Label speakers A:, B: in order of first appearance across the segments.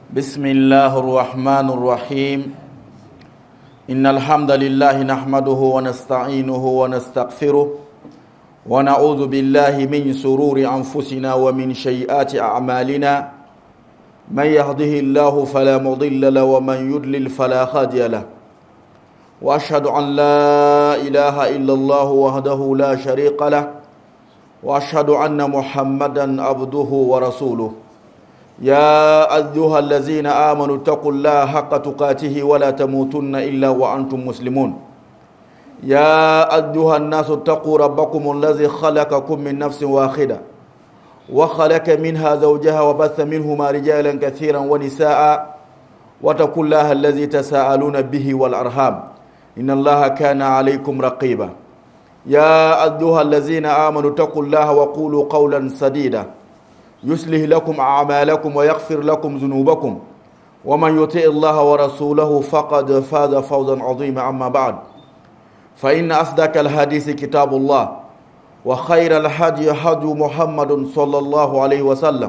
A: بسم الله الرحمن الرحيم إن الحمد لله نحمده ونستعينه ونستغفره ونعوذ بالله من شرور أنفسنا ومن سيئات أعمالنا من يهده الله فلا مضل له ومن يضلل فلا هادي له وأشهد أن لا إله إلا الله وحده لا شريك له وأشهد أن محمدا عبده ورسوله يا أيها الذين آمنوا اتقوا الله حق تقاته ولا تموتن إلا وأنتم مسلمون يا أيها الناس اتقوا ربكم الذي خلقكم من نفس واحدة وخلق منها زوجها وبث منهما رجالا كثيرا ونساء واتقوا الله الذي تساءلون به والأرحام إن الله كان عليكم رقيبا يا أيها الذين آمنوا اتقوا الله وقولوا قولا سديدا يصلح لكم أعمالكم ويغفر لكم ذنوبكم ومن يطع الله ورسوله فقد فاز فوزا عظيما. أما بعد فإن أصدق الحديث كتاب الله وخير الهدي هدي محمد صلى الله عليه وسلم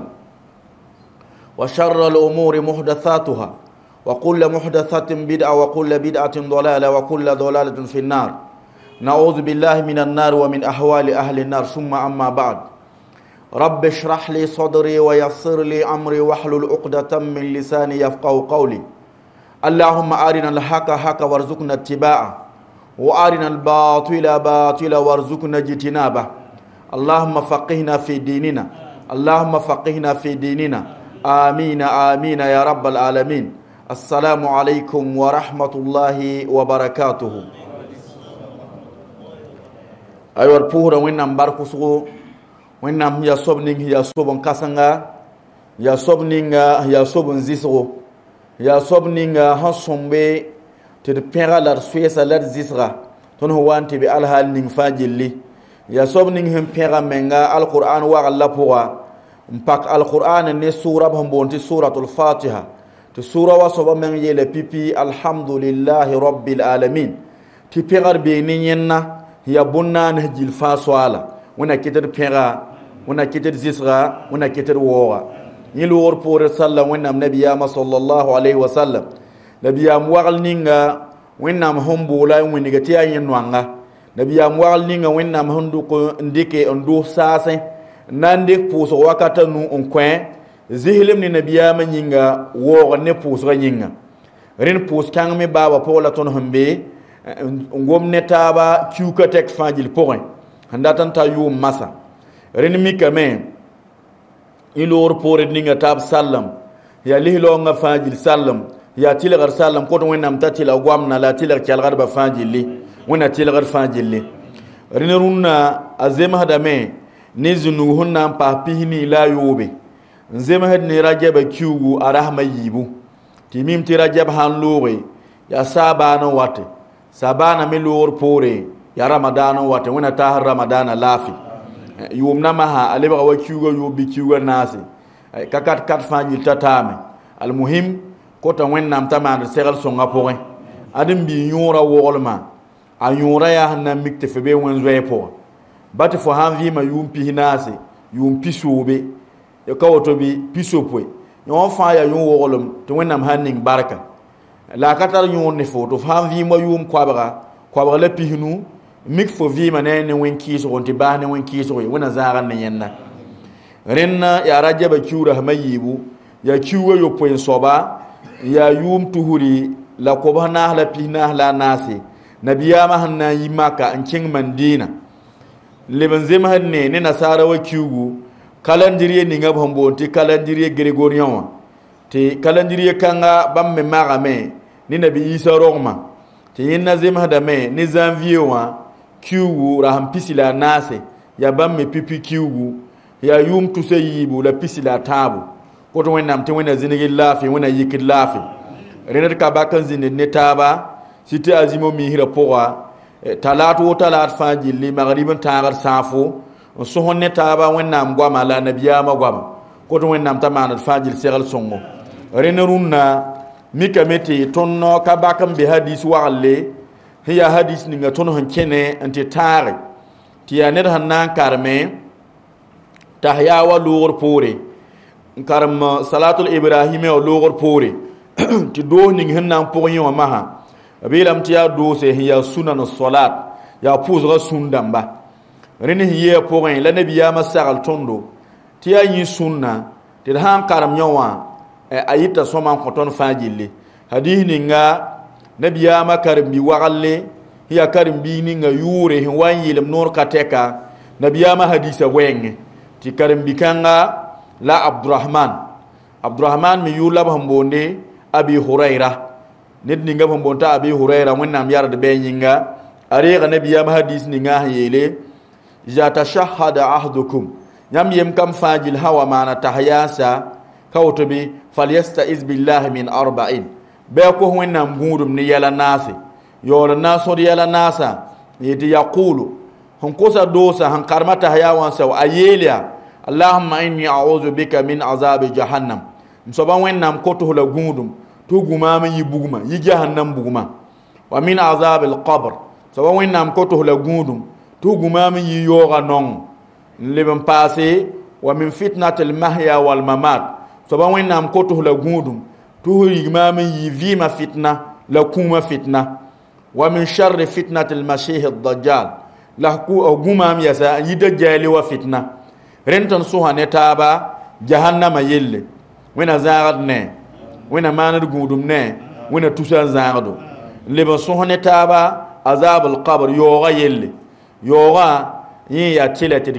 A: وشر الأمور محدثاتها وكل محدثة بدعة وكل بدعة ضلالة وكل ضلالة في النار. نعوذ بالله من النار ومن أحوال أهل النار. ثم أما بعد رب اشرح لي صدري ويسر لي أمري واحلل عقدة من لساني يفقهوا قولي. اللهم أرنا الحق حقا وارزقنا اتباعه وأرنا الباطل باطلا وارزقنا اجتنابه. اللهم فقهنا في ديننا اللهم فقهنا في ديننا آمين آمين يا رب العالمين. السلام عليكم ورحمة الله وبركاته. أيها البورة وين باركسو wẽnnaam ya sob ning ya sob n kãsenga ya sob ninga ya sob n zɩsgo ya sob ninga sẽn sõmbe tɩ d pẽga la d soɛɛsa la d zɩsga tõnd sẽn wa n tɩ be alhaal ning fãa gilli ya sob ning sẽn pẽga menga alqur'an wagl la pʋga n pak alqur'an ne sʋʋra b sẽn boond tɩ sʋratul fatiha tɩ sʋʋra wa soaba meng yeela pipi alhamdulillahi rabbil alamin tɩ pẽgr bee ne yẽnna ya bõn-naanes gill fãa soaala wẽna kɩtd pẽga wẽna kɩtd zɩsga wẽna kɩtd wooga yẽ loogr poord salla wẽnnaam nabiyaamã sallallahu alayhi wa sallam nabiyaam wagl ninga wẽnnaam sẽn boola n wĩnga tɩ yaa yẽ noanga nabiyaam wagl ninga wẽnnaam sẽn dʋk n dɩke n dʋʋs saasẽ n na n dɩk pʋʋsg wakata nu n kõ zislem ne nabiyaamã yĩnga woogr ne pʋʋsgã yĩnga rẽnd pʋʋs kãng me baaba pʋgã la tõnd sẽn be n gom ne taaba kiuka tɛk fãa gill pʋgẽ sẽn dat n ta yʋʋm masa rẽnd mikame y loogr poord ninga taab sallam yaa lislaoongã fãa gill sallam yaa tɩlgr sallam kot wẽnnaam t'a tɩla goamna la a tɩlg kelgdbã fãa gilli wẽna tɩlgd fãa gilli rẽnd rũnnã a zemsdame ne zũ-nug sẽn na n paas pisni la a yoobe n zemsd ne rajɛbã kiugu a rasmã yiibu tɩ mim tɩ rajɛb sãn looge yaa saabaan n wate saabaanã me loogr poore ya ramadan wata wẽna taasr ramadana laafi yʋʋm namaha a lebga wa kiuga yʋʋb bɩ kiuga naase ka kat fãa gill ta taame almuhim kota wẽnnaam t'a maand segl sõngã pʋgẽ ad n bii yõorã woglmã a yõorã yaa sẽn na n mik tɩ fo be wẽn-zoɛɛ pʋgã ba tɩ fo sãn vɩɩmã yʋʋm pis naase yʋʋm pisoobe ka woto bɩ pisopoe yõ fãa yaa yõ-woglem tɩ wẽnnaam sãn ning barka la a ka tar yõor ne fo tɩ f sãn vɩɩm wa yʋʋm koabga la pisnu mik fo vɩɩmã ne wẽn kɩɩsg tɩ baas ne wẽn kɩɩsg ye wẽna zãagr ne yẽnda rẽnna yaa rajɛbã kiura sẽma yiibu yaa kiuga yopoe n soaba yaa yʋʋm tusri la kobs naas la pis naas la a naase nabiyaamã sẽn na n yi maka n kẽng mandɩɩna leb n zemsd ne nasaara wa kiugu kalandiriye ninga b sẽn boond tɩ kalandiriye gregoriõ wã tɩ kalandiriye kãnga bãmb me magame ne nabi isa rogmã tɩ yẽnna zemsdame ne zanvier wã kiugu ra sẽn pisi la a naase yaa bãmb me pipi kiugu yaa yʋʋm tusa yiibu la pisi la a tãabu kot wẽnnaam tɩ wẽna zĩnigd laafɩ wẽna yikd laafɩ rẽned ka bak n zĩnd ne taaba sɩ tɩ a zĩmo miisrã pʋga talaat wo talaat fãa gilli magrib n tãagd sãafo n sõsd ne taaba wẽnnaam goama la a nabiyaamã goama kot wẽnnaam t'a maand d fãa gill segl sõngo rẽnd rũnnã mikame tɩ tõnd no ka bak n be hadis wagle sẽn yaa hadis ninga tõnd sẽn kẽne n tɩ tãage tɩ yaa ned sẽn na n karme t'a yaa wa loogr poore karam salatul ibrahim o logor pore ti do ning hinnan pogni wa maha abilam ti ya do se hiya sunan salat ya puzra sundamba rini hiya pogni la nabiya masagal tondo ti ya yi sunna ti han karam nyawa ayita soman koton fajille hadihi ninga nabiya makarim bi wagalle hiya karim bi ninga yure hin wanyilem nur kateka nabiya ma hadisa wenge ti karim bi kanga la abdurrahman mi yula bambonde abi huraira nit ninga bambonta abi huraira wonnam yarde be nyinga ariga nabiya ma hadis ninga yele ja tashahhada ahdukum nyam yem kam fajil hawa mana tahyasa kawtobi falyastaiz billahi min arba'in be ko wonnam gudum ni yala nasi yola naso yala nasa yiti yaqulu hon kosa dosa han karmata hayawan saw ayelia Allahumma inni a'udhu bika min azab jahannam msoba wennam koto la gundum to gumama yi buguma yi jahannam buguma wa min azab al-qabr soba wennam koto la gundum to gumama yi yoga non leben passé wa min fitnat al-mahya wal mamat soba wennam koto la gundum to gumama yi vima fitna la kuma fitna wa min sharri fitnat al-masih ad-dajjal la ku gumam yasa yi dajjali wa fitna renton suhane taba jahannama yelle wena zaad ne wena manar gudum ne wena tusa zaado leba suhane taba azab al-qabr yoga yelle yoga yi ya tilatir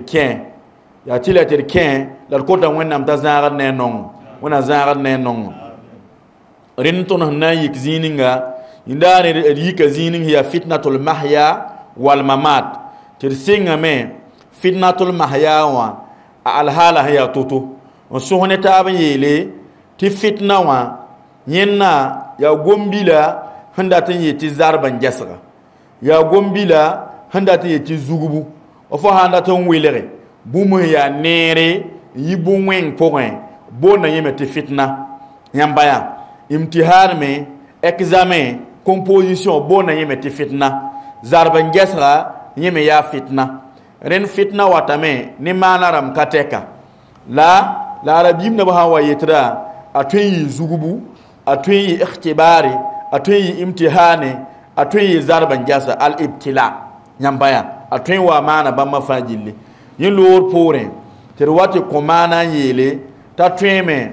A: ken la kota wena mta zaad ne non wena zaad ne non renton na yik zininga indare yika zinin ya fitnatul mahya wal mamat tirsinga me fitnatul mahya wa alhala haya toto on sohne taban yele ti fitna wa yenna ya gombila handa tan yeti zarban jasra ya gombila handa tan yeti zugubu o fo handa tan welere bumu ya nere yibu wen poin bona yeme ti fitna yambaya imtihan me examen composition bona yeme ti fitna zarban jasra yeme ya fitna ren fitna watame ni manaram kateka la arabim na bahawa yitra atwi zugubu atwi ikhtibari atwi imtihani atwi zarban jasa al ibtila nyambaya atwi wa mana bamma fajille yin lor pore terwati komana yele tatweme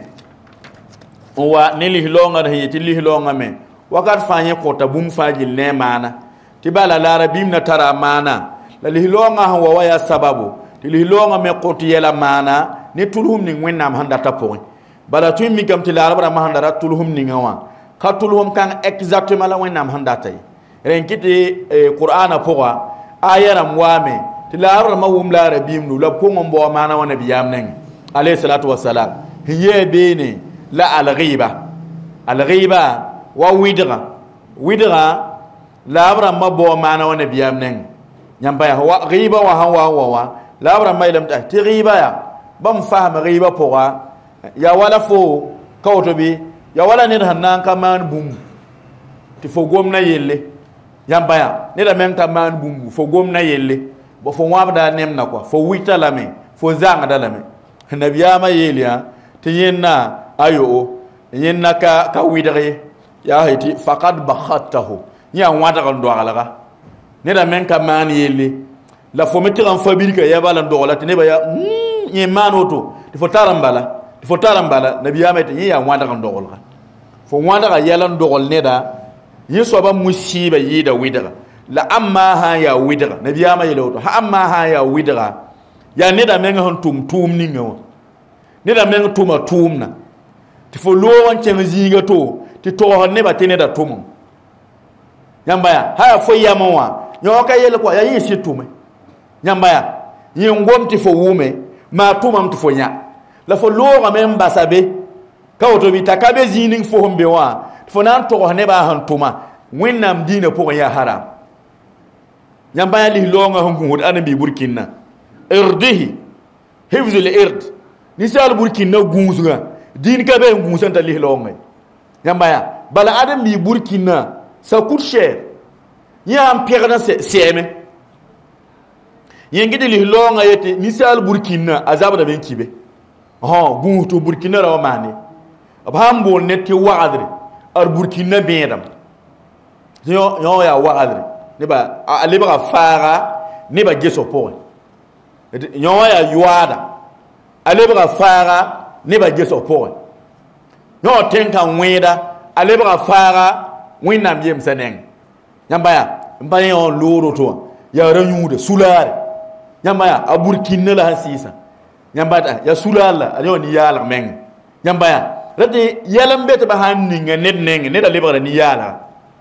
A: wa nili hilonga na yiti hilonga me wakat fanye kota bum fajil ne mana tibala la arabim na tara mana la lihilonga hawa waya sababu lihilonga me qoti yela mana ni tulhum ni wennam handa tapon bala tu mi gam tilara bara mahanda tulhum ni ngawa ka tulhum kan exactement la wennam handa tay renkiti qur'ana powa ayaram wame tilara mawum la rabim nu la pongo mbo mana wana biyam nang alayhi salatu wassalam hiye bene la al-ghiba wa widra la abra mabo mana wana biyam nang nyamba wa ghiba wa hawa wa la abra mailam ta ti ghiba ya bam faham ghiba poa ya wala fo kawtobi ya wala ne hannan kaman bum ti fo gomna yelle nyamba ya ne da men kaman bum fo gomna yelle bo fo wabda nemna kwa fo wita lame fo zanga da lame nabiyama yeliya ti yenna ayo yenna ka widare ya hiti faqad bakhatahu ya wada kan do alaga ne da men ka man yelle la fo metti en fabrique ya bala dogola te ne ba ya ni manoto il faut tarambala nabi ya mete ya wanda kan dogola fo wanda ga yalan dogol ne da yeso ba musiba yida widra la amma ha ya widra nabi ya ma yelo ha amma ha ya widra ya ne da men hon tum ni ngaw ne da men tumna ti fo lo wan chen zinga to ti to ne ba te ne da tum nyambaya ha fo yamawa nyoka yele kwa ya yisi tume nyambaya yingom ti fo wume ma tumam ti fo nya la fo lo men basabe ka to bi takabe zinin fo hombe wa fo nan to ne ba han tuma winnam dina po ya haram nyambaya li longa hongu anabi burkina irdihi hifzul ird nisal burkina gunzuga din ka be gunzanta li longa nyambaya bala adam bi burkina ça coûte cher ya am pierre seme yengi de li longa yete misal burkina azab da ben kibe gu to Burkina ra mane abhambo net ke wa'adri ar Burkina bedam yo ya wa'adri ne ba ale ba fara ne ba geso po yo ya yuada ale ba fara ne ba geso po yo tenka nweda ale ba fara winam yem saneng nyamba ya mbaye on loro to ya ranyude sulare nyamba ya a Burkina la hasisa nyamba ya sulala ayo ni yala meng nyamba ya rati yalam bete ba hanni nga net neng ne da lebara ni yala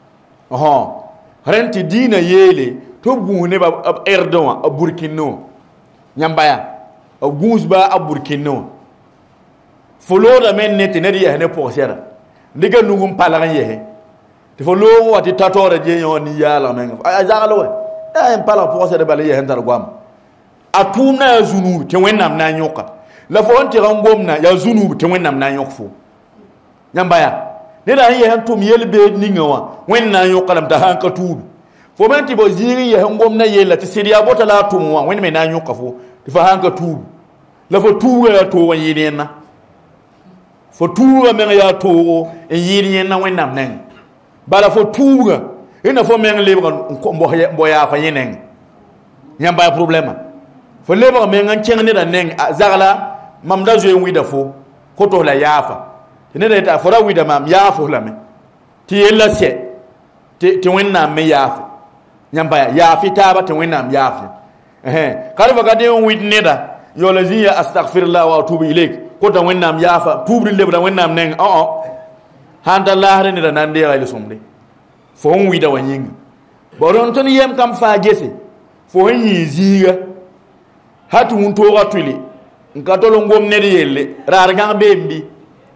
A: renti dina yele to gune ba Erdogan a Burkina nyamba ya a guzba a Burkina folora men net ne ya ne posera ndiga nungum palagan yehe te fo lo wati tatore je yo ni yala meng a jagalo en pala posera bale yehe ndar gwam atuna ya zunub te wennam na nyoka la fo onti rangomna ya zunub te wennam na nyokfo nyamba ya ne da ye hantum yelbe ningawa wenna nyoka lam ta hanka tudu fo menti bo ziri ye ngomna yela te sidia bota la tumwa wen me na nyoka fo te fa hanka tudu la fo tuwa ya to yinena fo tuwa men ya to yinena wennam nen bala fo tuwa ina fo men lebra mbo ya fa yinen nyamba ya problema fo leba me ngan cengni da neng zagala mam da zo wida fo ko to la yafa ne da ta fora wida mam yafa la me ti yella se ti wenna me yafa nyamba ya yafi taba ti wenna yafa kalba ga de wid ne da yo la ziya astaghfirullah wa atubu ilayk ko da wenna yafa tubri lebra wenna neng handa lahre ne da nan de ay somde fo wida wanyinga boron ton yem kam fa gese fo yi ziga hatu unto gatuli nkatolo ngom ne yelle rar gang bembi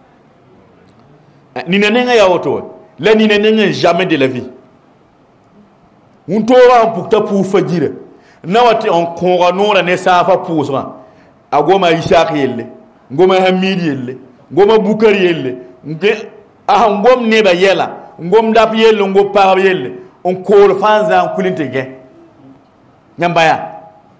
A: ni nenga ya auto la ni nenga jamais de la vie unto wa pukta pour fajira nawati on konga nora ne safa pousra agoma ishaq yelle ngoma hamid yelle ngoma bukari yelle nge ngom ne ba yela ngom dap yelle ngom par yelle on ko fanza kulinte ge nyambaya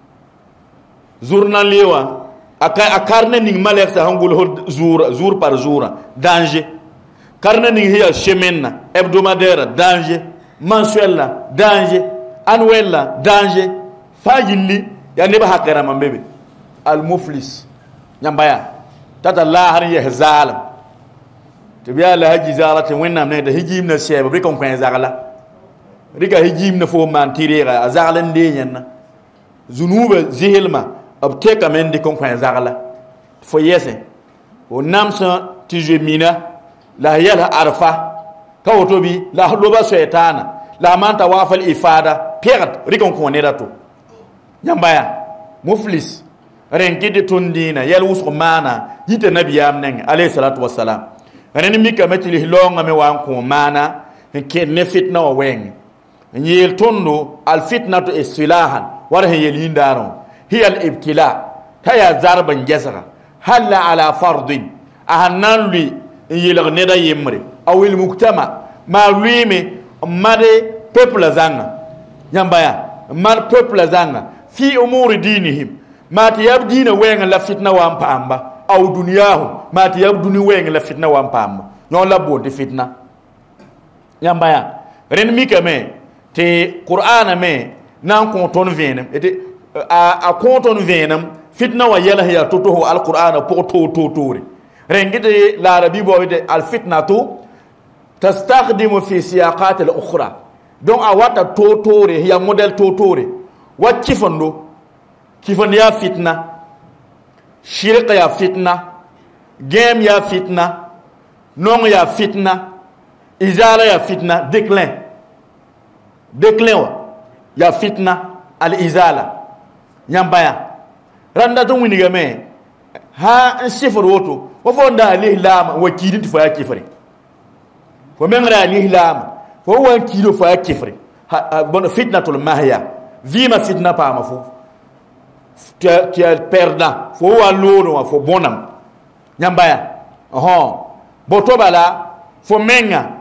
A: journal lewa aka karne ning malek sa hangul jour par jour danger karne ning hiya semaine hebdomadaire danger mensuel danger annuel danger fajili ya ne ba hakara mambebe al muflis nyambaya tata la har ya zalam to biya la haji zalata wennam ne da hijim na sheba bi kon kwen zagala riga hijim na fo man tirira azalan de nyanna zunuba zihilma abteka men di kon kwen zagala fo yese o namsa tijemina la yala arfa kawotobi la loba shaytana la manta wafal ifada pirat rikon ko ne dato nyambaya muflis renkidi tundina yel wusco mana yite nabiyam neng alayhi salatu wassalam ren mi kametili longa me wan ko mana ke ne fitna o weng yel tondo al fitnatu istilahan war he yel yindaro hiya al ibtila taya zarban jasara hal ala fardin ahannan li yel ne da yemre aw il muktama ma luime made peuple zanga nyambaya mar peuple zanga fi umuri dinihim ma tiyabdina wenga la fitna wa mpamba aw duniyahu ma tiyabduni wenga la fitna wa mpamba non la bonde fitna nyambaya ren mi kame te qur'ana me nan ko ton venam ete a ko ton venam fitna wa yala ya toto al qur'ana po to tore ren gide la arabi bo de al fitnatu tastakhdimu fi siyaqat al ukhra donc a wata to tore ya model to tore wa kifando kifan ya fitna shirka ya fitna game ya fitna non ya fitna izala ya fitna déclin wa ya fitna al izala nyambaya randa to winiga me ha sifar woto wo fonda lihlam wakidin fa ya kifre fo mengra lihlam fo wan kido fa ya kifre bon fitnatul mahya vima fitna pa ma fo tu es perdant fo wa loro fo bonam nyambaya boto bala fo menga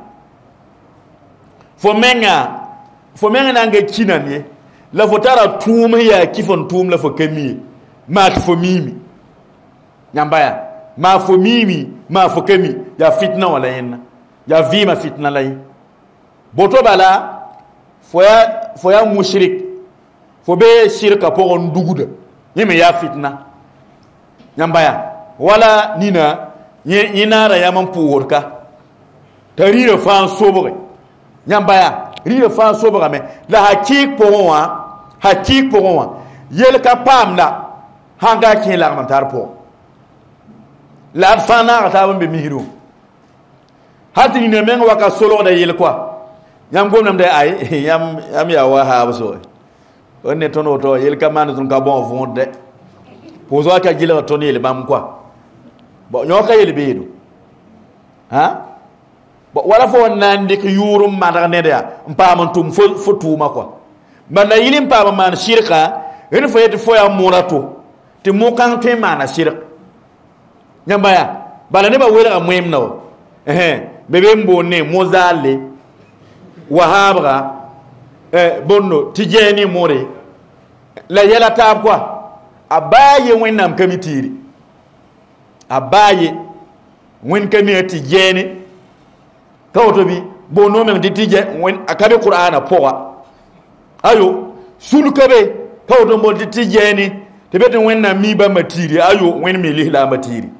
A: nange kinani la fo tara tum ya kifon tum la fo kemi mat fo mimi nyambaya ma fo mimi ma fo kemi ya fitna wala yenna ya vima fitna lay boto bala foya mushrik fo be shirka po nduguda yime ya fitna nyambaya wala nina yina ra yaman puurka tarira fa sobre nyambaya rira fa sobre me la hakik po wa yel ka pamla hanga kin la man tarpo la fana ta ban be mihru hati ni men waka solo da yel kwa yam gomnam de ay yam ya wa ha so onne tono to yel ka man tun ka bon fond de pozo ka gila to ni le bam kwa bo nyoka yel beedu ha bo wala fo nan dik yurum ma ne da mpam tum fo tuma kwa man yilim pa man shirka en fo yet fo ya murato ti mo kan te mana shirk nyambaya bala ne ba wera muhim no bebe mbone mozale wahabra bonno tijeni more la yela tab kwa abaye wenam kamitiri abaye wen kami tijeni kawto bi bono men tije wen akabe qur'ana powa ayo sulu kabe kawto mo tijeni tebete wenam mi ba matiri ayo wen mi lihla matiri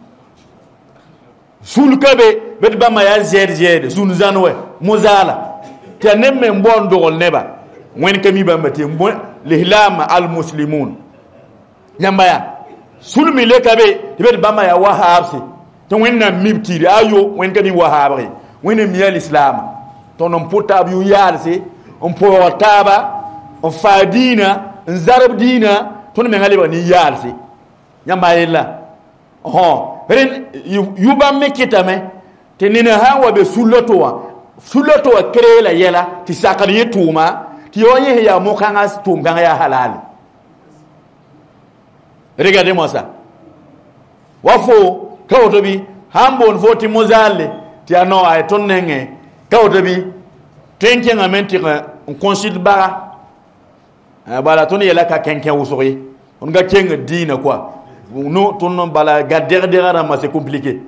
A: sulu kabe bet ba ma ya zed sunu zanwe mozala tanemme mbon dogol neba wen kami ba mate mbon lihlam al muslimun nyambaya sulu mi le kabe bet ba ma ya wahabsi to wen na mibtiri ayo wen kami wahabri wen mi al islam to non potab yu yarse on portaba on fadina nzarab dina to me ngale ba ni yarse nyambaya ren yuba mekitame tenina hawa be suloto wa krela yela ti sakari tuma ti yoye ya mokanga tumga ya halal. Regardez-moi ça. Wafo kawtobi hambon voti mozale ti ano ay tonnenge kawtobi tenke ngamenti on consul bara bala toni yela ka kenken wusori on ga kenga dina quoi. Nous tournons bala derrière ma c'est compliqué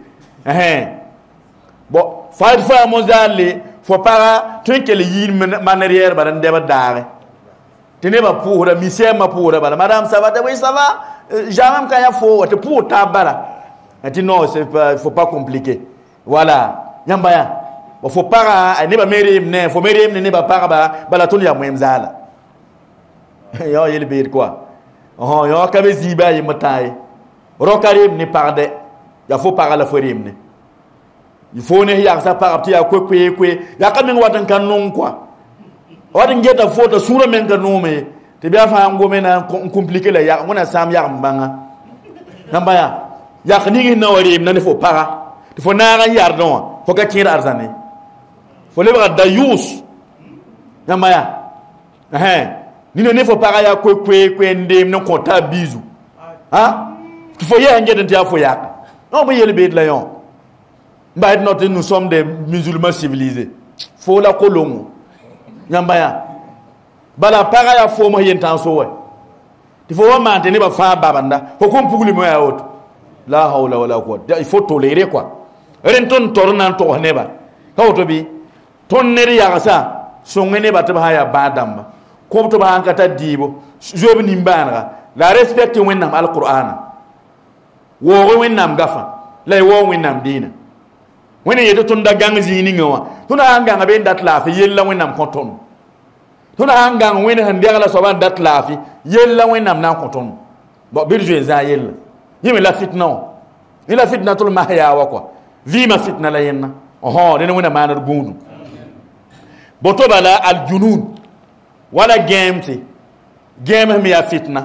A: bon fa mozale faut pas tu que les yir manière badan deba dare tene ba pour mi sema pour bala madame ça va oui ça va jamais quand ya faut te pour tabala et non c'est pas faut pas compliquer voilà nyambaya bon faut pas ne ba meri ne faut meri ne ba para bala toni ya mwemzala yo yele bir quoi yo kabe ziba yi matai rokarim ni parde ya faut para la forim ne il faut ne ya sa parti ya kwe ya kamin wadan kan non quoi wadan geta foto sura men kan no me te bia fa ngome na compliquer la ya ngona sam ya mbanga namba ya khnigi na warim na ne faut para il faut na ga yar don faut ka kira arzane faut le bra dayus namba ya ni ne faut para ya kwe ndem no konta bizu ha il faut y aller dans foyak non mais yele bed la yon ba nous sommes des musulmans civilisés faut la kolongo nyambaya bala para ya fo mo yentan so we il faut maintenir ba fa babanda faut qu'on puguli mo ya auto la hawla wala quwwata il faut tolérer quoi renton tornan to neba kawto bi ton neri ya sa so ngene ba taba ya badam ko to ba hankata dibo jobi nimbana la respecter wenam alquran wo wenam gafa lay wo wenam dina woni yeto ton da gangzi ni ngawa tuna hanga ngabe dat la fi yella wenam konton tuna hanga woni hande ala so ban dat la fi yella wenam na konton bo birje za yella yimi la fitna ila fitna tul mahya wa quoi vi ma fitna la yenna dena wona manar gundu boto bala al junun wala game mi ya fitna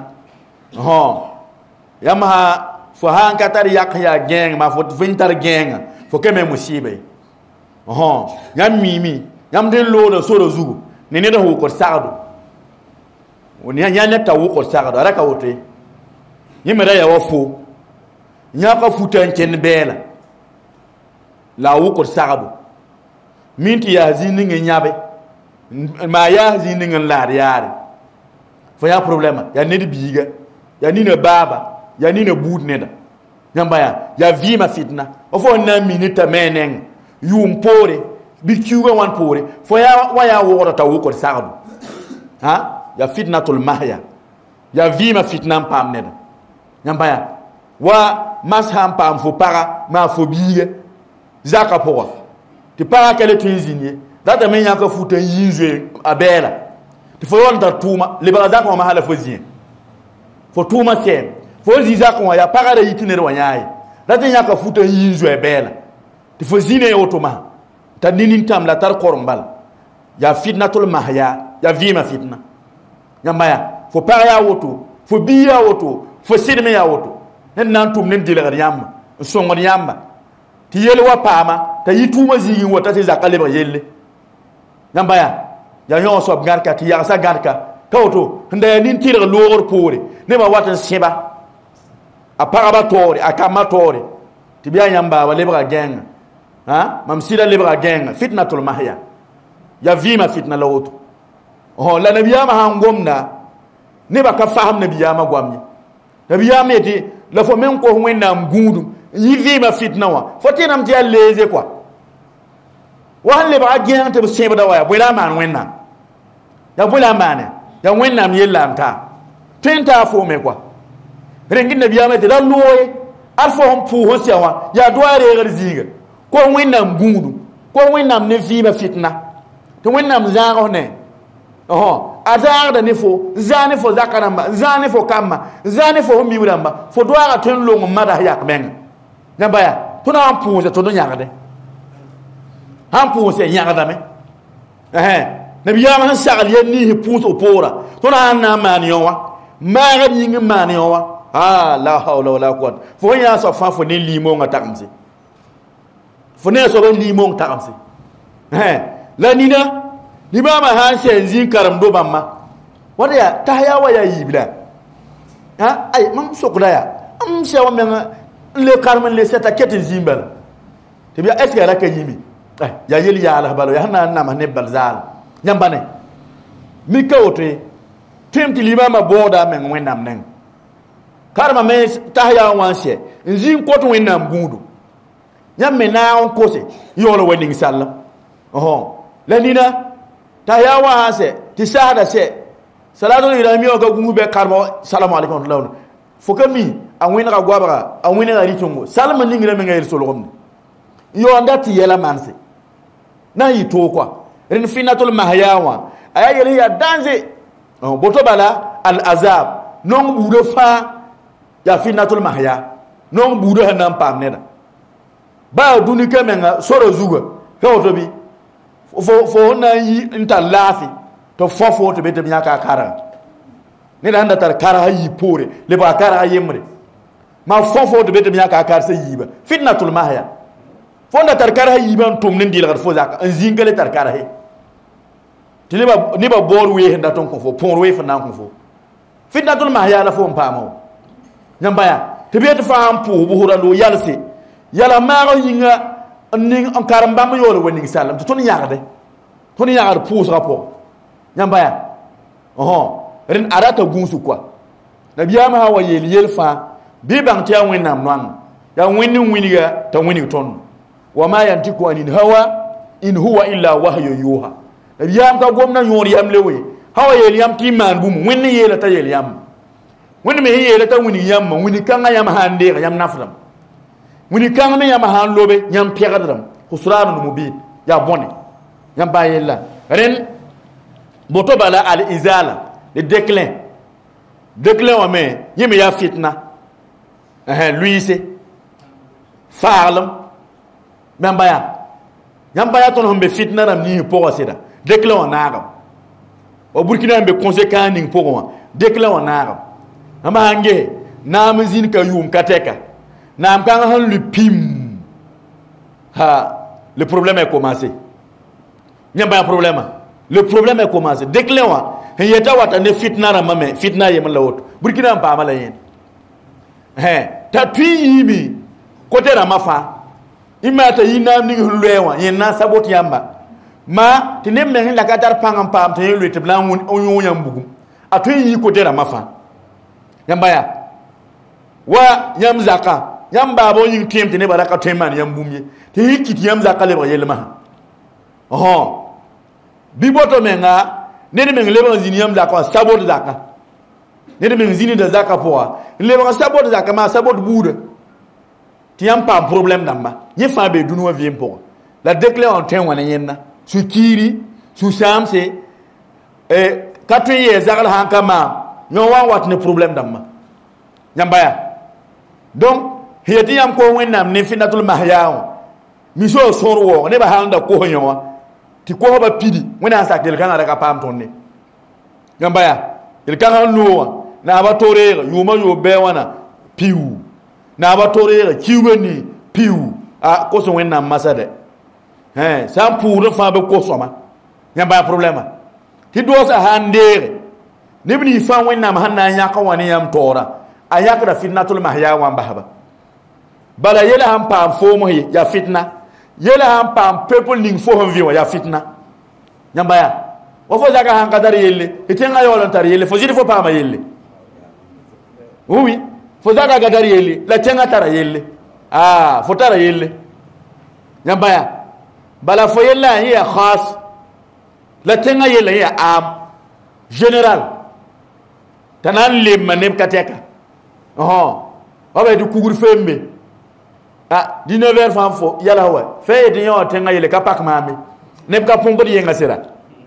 A: yamha fo han katar yak ya geng ma fo vintar geng fo keme musibe yam mimi yam de lo so do zugu ne ne do ko saado woni ya ne taw ko saado ara ka wote yimera ya wafo nya ka futan ken bela la wu ko saado minti ya zini ngi nyabe ma ya zini ngi la yare fo ya problème ya ne di biga ya ni ne baba ya ni ne bout ne da Yambaya, ya vima fitna. Ofo na minute meneng. Yum pore. Bikiwa wan pore. Fo ya waya wora ta wuko saadu. Ha? Ya fitnatul mahya. Ya vima fitna pam neda. Yambaya. Wa masham pam fo para ma fo biye. Zaka pora. Ti para kele tunzinye. Data men yaka futa yinzwe abela. Ti fo yon ta tuma. Libara zaka wa mahala fo zien. Fo tuma sen. Fo ziza ko ya para de itinere wanyaye. Data yaka futa yinzwe bela. Ti fo zine otoma. Ta ninin tam la tar korumbal. Ya fitnatul mahya. Ya vima fitna. Yambaya. Fo para ya woto. Fo biya woto. Fo sidme ya woto. Nen nan tum nen dilagar yamma. Songon yamma. Ti yele wa pama. Ta yituma zigi wota ti zakale ba yelle. Yambaya. Ya yon sob garka ti ya sa garka. Kawoto. Nda nin tilagar logor pore. Ne ba watan seba. A paraba tore. A kama tore. Ti biya yamba wa lebra genga. Ha? Mamsila lebra genga. Fitnatul mahya. Ya vima fitna la woto. Oh, la nabiyama hangomna. Ne ba ka faham nabiyama gwamni. Nabiyama eti la fo men ko wena mgundu. Yi vima fitna wa. Fo tinam ti leze kwa. Wa le ba genga te seba da wa ya bula man wena. Ya bula man. Ya wena mi yelanta. Tenta fo me kwa. Rengin nabiyama te la loye. Alfo hom pu ho siawa. Ya doa re garziga. Ko wena mgundu. Ko wena ne vima fitna. To wena mzango ne. Oh, azar da nifo, zane fo zakaramba, zane fo kama, zane fo miwramba, fo doara ten long mada yak men. Nyambaya, tuna ampuze to no nyagade. Ampuze nyagada me. Nabiyama han sagal yenni hipuso pora. Tuna na maniyowa, maga yingi maniyowa. Ah, la hawla wala quwwata. Fo ya so fa fo ni limo ngatamsi. Fo ne so ben limo ngatamsi. La nina ni ba ma han senzin karam do bamma wada ya tahya wa ya yibla ha ay mam sokula ya am sewa men le karman le seta ketin zimbal te biya est-ce que la ka yimi ya yeli ya ala balo ya na ma ne balzal nyambane mi kawte temti limama boda men wenam nen karma me tahya wanse nzin koto wenam bundu nyamme na on kose yolo wedding sallam la nina ta yawa hase ti sahada se salatu irami o ga gumbe karmo salamu alaykum lawn fokami awina ga gwabara awina ga ritongo salama ningira me ngayel sologom yo ndati yela manse na yito kwa rin finatul mahyawa ayayeli ya danze boto bala al azab non budo fa ya finatul mahya non budo hanam pamneda ba dunika menga soro zuga kawoto bi fo na yi inta lafi to fofo to bete nyaka kara ne da anda tar kara yi pore le ba kara yemre ma fofo to bete nyaka kara se yiba fitnatul mahya fo na tar kara yiban tum nin dilgar fo zaka an zingale tar kara he tiliba ni ba bor we henda ton ko fo pon we fa nan ko fo fitnatul mahya la fo mpamo nyambaya te bete fa am pu bu huralo yalse yala ma ro yinga ning on karamba mo yolo woni salam to nyaade to nyaade pousse rapport nyambaya ren arata gunsu kwa nabiyama hawa yel fa bi bang tia wenam nwan ya winiga ta wini ton wa ma yantiku anin hawa in huwa illa wahyu yuha nabiyam ka gomna yori yam lewe hawa yel yam ti man bum wini yel ta yel yam wini me yel ta wini yam wini kanga yam hande yam nafram wini kanga me yam han lobe yam piagadram khusran mubin ya boni yam bayella ren boto bala al izala le déclin wa me yimi ya fitna lui c'est farlam yambaya ton hombe fitna ram ni po wasida déclin wa nagam o burkina be conséquent ning po wa déclin wa nagam ama hange nam zin ka yum kateka nam kan han le pim le problème est commencé nyamba problème le problème est commencé déclin wa yeta wata ne fitna ram me fitna yem la wot burkina pa mala yen ta tuimi côté ramafa imata yina ni hulwewa yena sabot yamba ma tinem me la kadar pangam pam te yelu te blan onyo yambugum atuyi côté ramafa yamba ya wa yam zaka yam ba bo yin tem te ne baraka teman yam bumye te hikiti yam zakale ba yelma biboto menga ne men leba zini yam zakwa sabot zaka ne men zini da zaka poa leba sabot zaka ma sabot buda ti yam pa problème namba ye fa be dunu wa vient pour la déclare en ten wana yenna su kiri su samse 4 years zakal hankama no wa wat ne problème namba nyambaya donc hedi yam ko wennam ne finatul mahyawo mi so sorwo ne ba handa ko nyowa ti ko ba pidi wona sak del kana daga pam tonne nyambaya il kana nuwa na ba torere yuma yo be wana piu na ba torere kiweni piu a ko so wennam masade sam pour fa be ko soma nyambaya problème ti do sa handere ne bini fa wennam hanna nyaka wani yam tora ayakra fitnatul mahyawo mbahaba bala yela ham pam fomo ya fitna yela ham pam people ning fo hon viwa ya fitna nyambaya o fo jaga han kadar yelle itenga yolon tar yelle fo jidi fo pama yelle oui fo jaga kadar yelle la tenga tar yelle fo tar yelle nyambaya bala fo yella hiya khas la tenga yelle hiya am general tanan le manem kateka du kugur fembe 19h fam fo yala wa fe de yo tenga yele kapak mami ne ka pombo de yenga sera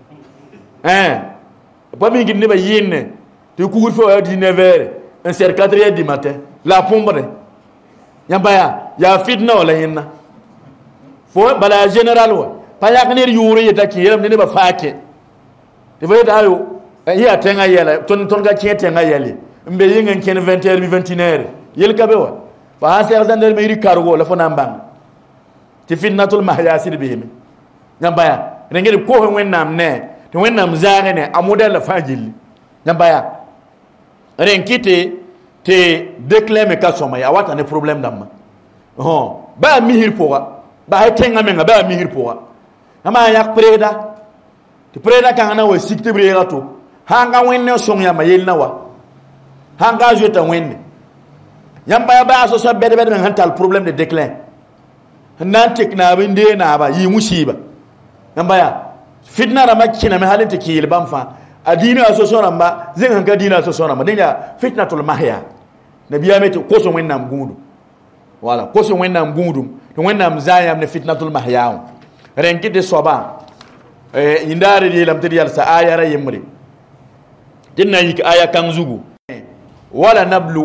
A: ba mi ngi ne ba yinne te kugur fo 19h un ser 4h du matin la pombo de yambaya ya fitna wala hinna fo bala general wa pa yak ne yuri yeta ki yelam ne ba faake te fa yeta ayo ya tenga yela ton ga tenga yele mbe yingen ken 20h 21h yel kabe wa fa ser zander me ri cargo la fona mbang ti fitnatul mahyasir bihim nyambaya rengere ko ho wennam ne te wennam zaare ne amodel la fajil nyambaya ren kite te déclame ka soma ya wata ne problème damma ba mihir poa ba tenga menga ba mihir poa ama yak preda ti preda kan na wa sikte brera to hanga wenne song ya mayel na wa hanga jeta wenne yamba ba so so bede bede hantal problème de déclin nan tekna binde na ba yi musiba yamba ya fitna ra makina me halin tekil bamfa adina so so ramba zin hanka dina so so ramba dinya fitnatul mahya nabiya meti ko so wennam gundu wala ko so wennam gundu to wennam zayam ne fitnatul mahya renki de soba indare di lam tedi sa aya ra yemri dinna yik aya kan zugu wala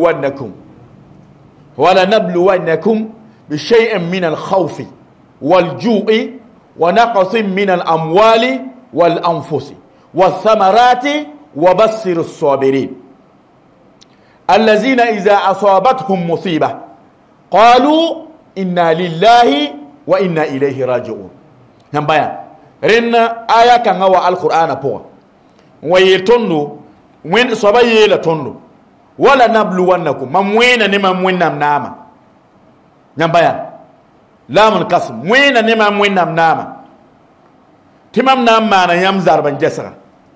A: nabluwannakum bi shay'in min al-khawf wal-ju'i wa naqsin min al-amwali wal-anfusi wath-thamarati wa bassir as-sabirin allazina idha asabatuhum musibah qalu inna lillahi wa inna ilayhi raji'un nambaya renna aya kan wa al-qur'ana po wayetondo wen sobaye la tondo wala nabluwannakum mamwena ne mamwenam nama nyambaya lamul qasm mwena ne mamwenam nama timam nam mana yam zarban jasra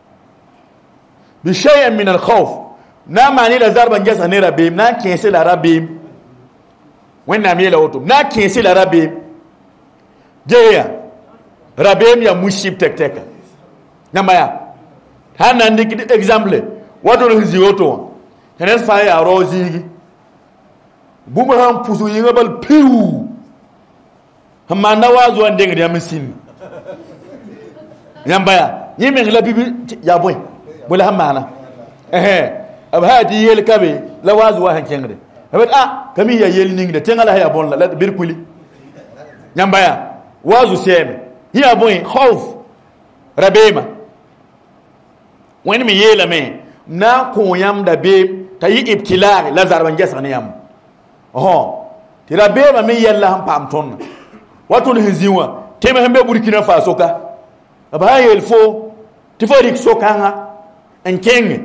A: bi shay'in min al-khawf nama ni la zarban jasra ne rabim na kense la rabim wenna mi la otum na kense la rabim jeya rabim ya mushib tek nyambaya hana ndik exemple wadoro hiziyoto henes fa ya rozigi buma han pusu yinga bal piu hamanda wazo andenge ya misin yambaya yimi la bibi ya boy bula hamana abhadi yel kabe la wazo wa hankengre abet kami ya yel ningde tengala ya bon la birkuli yambaya wazo seme ya boy khawf rabema wani mi yela me na ko yam da be tayi ibtila la zarban jasane yam ti rabbe ma mi yalla ham pam ton wato le hiziwa teme hambe burkina faso ka aba yel fo ti fo rik so kanga en kenge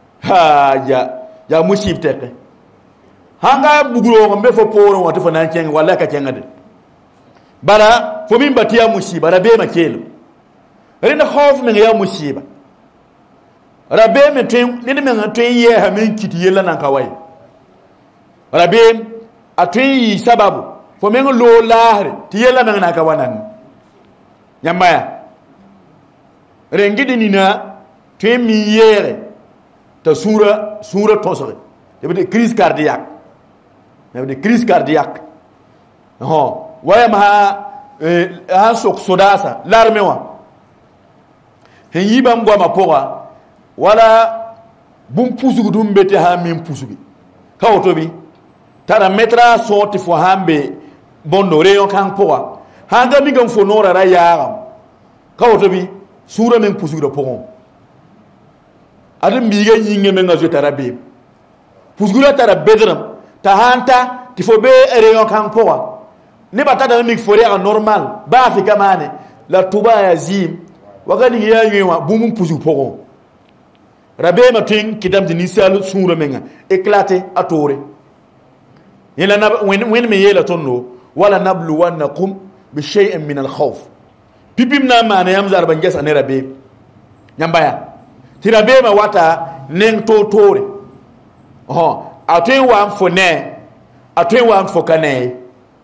A: ya musib teke hanga buguro mbe fo poro wato fo nan kenge wala ka kenga de bara fo min batiya musiba rabbe ma kelo rina khof men ya musiba rabbe me tin ni men tin ye ha men kiti yela nan kawai rabbe atui sababu fo men lo lahre ti yela men na ka wanan nyamaya rengidi nina te mi yere ta sura tosore de crise cardiaque de crise cardiaque waya ma ha sok sodasa l'armée wa hen yibam goma poa wala bum pusugu dum bete ha min pusugi kawto bi tara metra sorti fo hambe bondo reyon kan poa hanga mi gam fo nora ra yaram kawto bi sura men pusugi do poon adam biga yinge men ngazo tarabe pusugi tara bedram ta hanta ti fo be reyon kan poa ne ba tada mi fo re normal ba fi kamane la tuba yazim wakani ya yewa bumu pusugi poon rabe matin kidam di nisal sura menga éclaté atore yela na wen me yela tonno wala nablu wanakum bi shay'in min al khawf pipim na mana yam zarban gesa ne rabe nyambaya ti rabe ma wata nen to tore atwen wa mfone atwen wa mfokane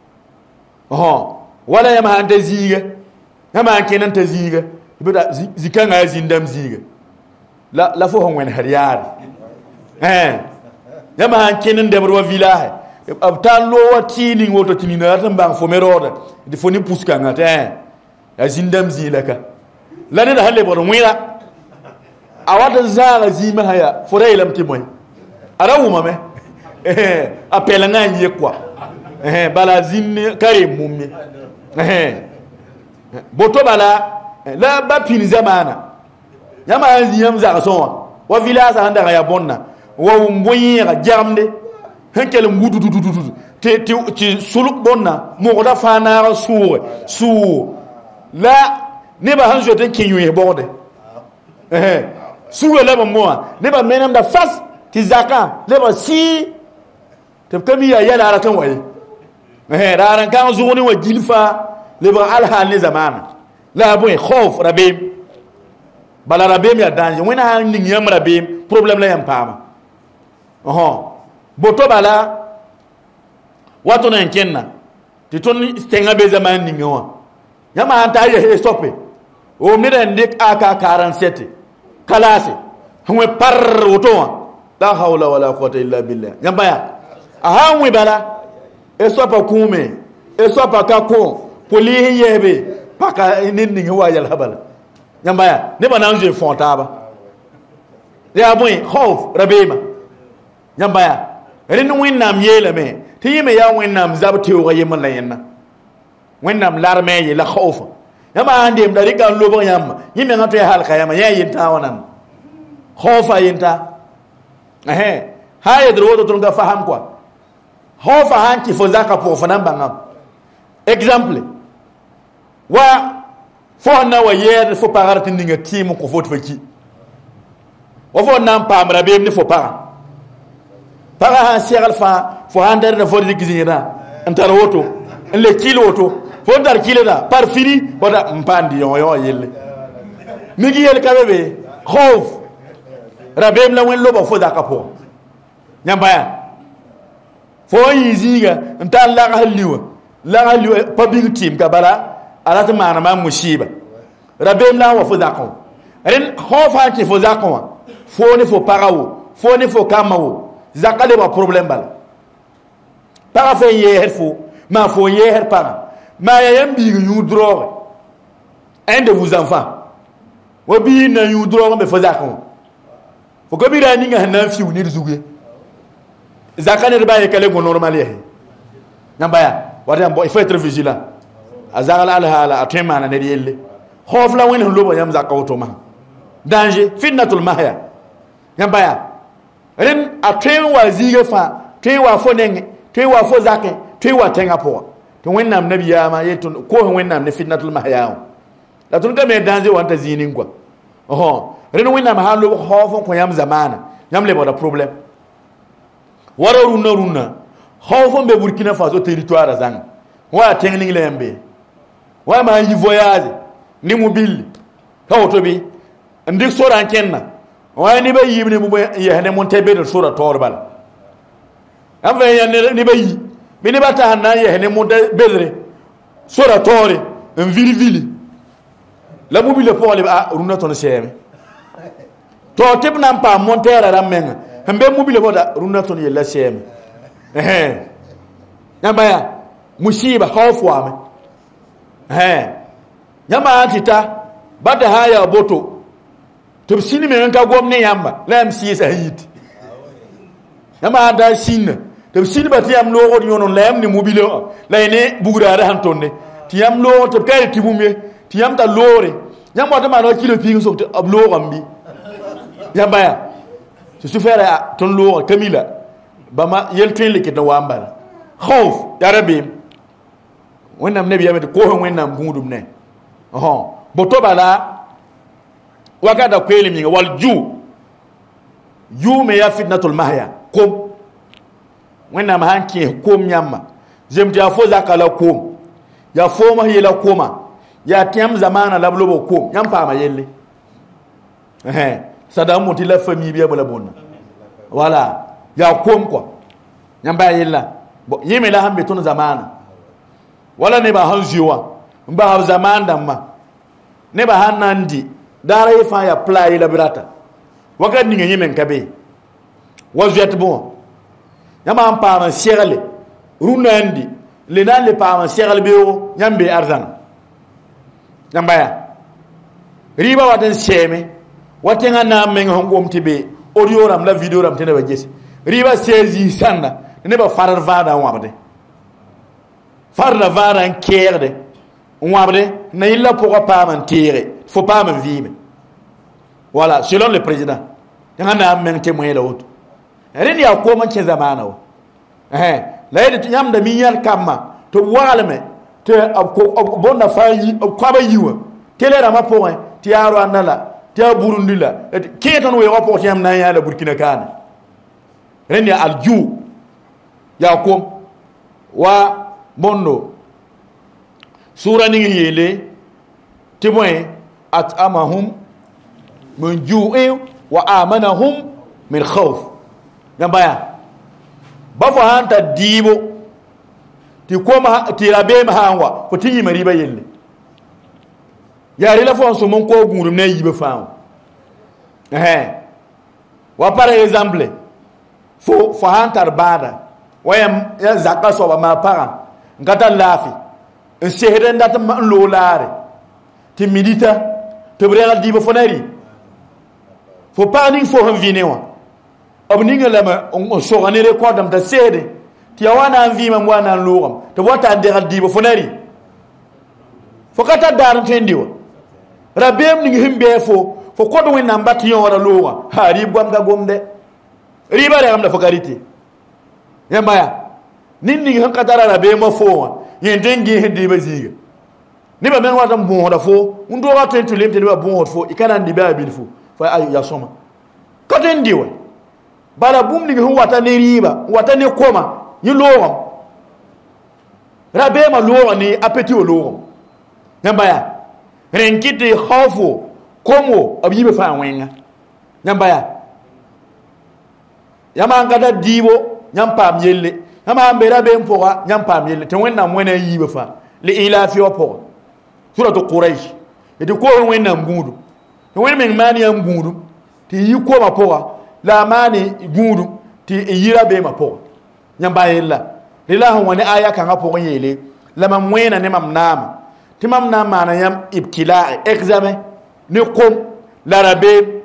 A: wala yam hande ziga yama kenan ta ziga bida zikanga zindam ziga la fo hon har yar yama han kenen de bro village abtan lo watini woto tinina tan bang fo meroda de foni puska ngata azindam zilaka lane da halle bor mwira awata zara zima haya fo raylam timoy arawuma me apela nganye kwa bala zinne kare mummi boto bala la ba pin zamana yama anzi yam za so wa village handa ya bonna wa mboyi ga jamde henkel ngudu ti suluk bonna mo ko da fana su la ne ba hanjo den kinyu e borde su la mo ne ba menam da fas ti zaka le ba si te kami ya yala ara kan waye raran kan zuni wa jilfa le ba alhal ni zamana la bu khof rabim bala rabim ya danje wena ha ning yam rabim problem la yam pama boto bala wato na kenna ti ton stenga be zaman ning wa yama anta ye stoppe o mi den dik aka 47 kalase hwe par woto la hawla wala quwwata illa billah yamba ya aha hwe bala e sopa kume e sopa kako poli yebe paka ning wa yal habala yamba ya ne ba nanje fontaba ya boy khof rabima yamba ya rin winnam yele me ti yime ya winnam zabte o yema la yenna winnam larme ye la khof yamba ande mdari kan lobo yamma yime ngato ya halka yama ya yinta wonan khofa yinta haye drodo tunga faham kwa khofa hanki fo zaka po fanan bangam exemple wa fo na wa yer fo pagarati ninga timu ko fo tfaki wa fo nam pamra be ni fo para ha segal fa fo handar na fo digizina antar woto le kilo woto fo dar kilo da par fini boda mpandi yo yelle migi yel kabebe khof rabem la wen lobo fo da kapo nyambaya fo yiziga ntal la haliwa pa big team ka bala alata mana ma musiba rabem la wa fo da ko ren khofa ki fo da ko fo ni fo parawo fo ni fo kamawo zakale ba problème bala para fe yer fo ma fo yer para ma yam bi yu drogue un de vos enfants wo bi na yu drogue be fo zakon fo ko bi rani nga na fi uni zugue zakane ba ye kale go normal ye nyambaya wada il faut être vigilant azala al hala atema na ne yelle khofla wen lobo yam zakawto ma danger fitnatul mahya nyambaya ren atwen wa zige fa twen wa fo nenge twen wa fo zake twen wa tenga po to wennam nabi ya ma yetun ko wennam ne fitnatul mahya la tun ga me danger wanta zinin kwa ren wennam ha lo khofo ko yam zamana yam le boda problem wara runa khofo be Burkina Faso territoire zang wa tengning le yambe wa ma yi voyage ni mobile to bi ndik soran kenna wani ba yi ne mu ya ne mun tabe da sura torbal an fa ya ni ba yi bini bata hanna ye ne mo bedre sora tore en vili la mobile pour aller à runa ton chem to tib nan pa monter ra men hambe mobile boda runa ton ye la chem nyamba musiba hofu ame nyamba atita bada haya boto to sini men ka gomne yamba la mc sa hit nyamba da sin to sini bati am lo ko nyonon la am ni mobile la ne bugura ra hantonne ti am lo to kay tibumye ti am ta lore nyamba to ma no kilo pi so to ab lo gambi nyamba ya su fere ton lo kamila bama yel tin le kitna wamba خوف يا ربي وينام نبي يامد كوه وينام غودم نه بوتو بالا وكذا كويل مين والجو يوم يا فتنة المحيا كوم وينام هانكي كوم ياما زمت يا فوزا كلا كوم يا فوما هي لا كوما يا تيام زمانا لا بلوبو كوم يام فاما يلي صدام موتي لا فامي بيا بلا بونا voilà يا كوم كو يام با يلا yime la hambe tun zamana wala ne ba hanziwa mba ha zamanda ma ne ba hanandi dara yifa ya play la birata waka ni yime nkabe wazet bon yama am pa serale runandi le nan le pa serale bewo nyambe arzan nyamba ya riba waten seme watenga na men hongom tibe audio ram la video ram tene ba jesi riba sezi sanda ne ba farar vada wabde farla vada en kerde wabde na illa pour pas mentir faut pas me vivre voilà selon le président yana men témoin la auto ren ya ko man ke zamana o la yede nyam da minyar kama to walme te bonna fayi ko ba yiwa tele rama point ti yaro anala ti burundi la keton we rapport yam na ya la burkina kana ren ya alju yakom wa mondo sura ni yele timoy at'amahum min ju'in wa amanahum min khawf yambaya bafo hanta dibo ti koma ti rabe ma hanwa ko tinyi mariba yelle yari la fon so mon ko gurum ne yibe faaw wa par exemple fo hanta bada wayam ya zakka so ba ma para ngata lafi en sehre ndata ma lo lare ti milita to brera dibo fonari fo paning fo han vinewa obninga lama on so ganere ko dam ta sede ti awana vima mwana logam to wata ndera dibo fonari fo kata dar tendiwa rabem ni himbe fo ko do wina mbati yora loga ha ribam ga gomde riba re am da fokariti yambaya nindi han katara rabe ma fo yendengi hindi baziga ni ba men wata bon da fo undo wa tentu lemte ba bon fo ikana ndi ba bil fo fa ayu ya soma katendi wa bala bum ni hu wata ne riba wata ne koma ni logam rabe ma loga ni apeti o logam yambaya renkiti khawfu komo abibe fa wenga yambaya yama ngada dibo nyampam yelle ama mbera be mpoga nyampam yelle te wenna mwena yibe fa li ila fi opo suratu quraish edi ko wenna ngudu te wenna men mani ya ngudu ti yi ko ma poga la mani ngudu ti yira be ma poga nyamba yella lilahu wani aya kan apo yele la ma mwena ne mamnama ti mamnama na yam ibtila examen ne kom larabe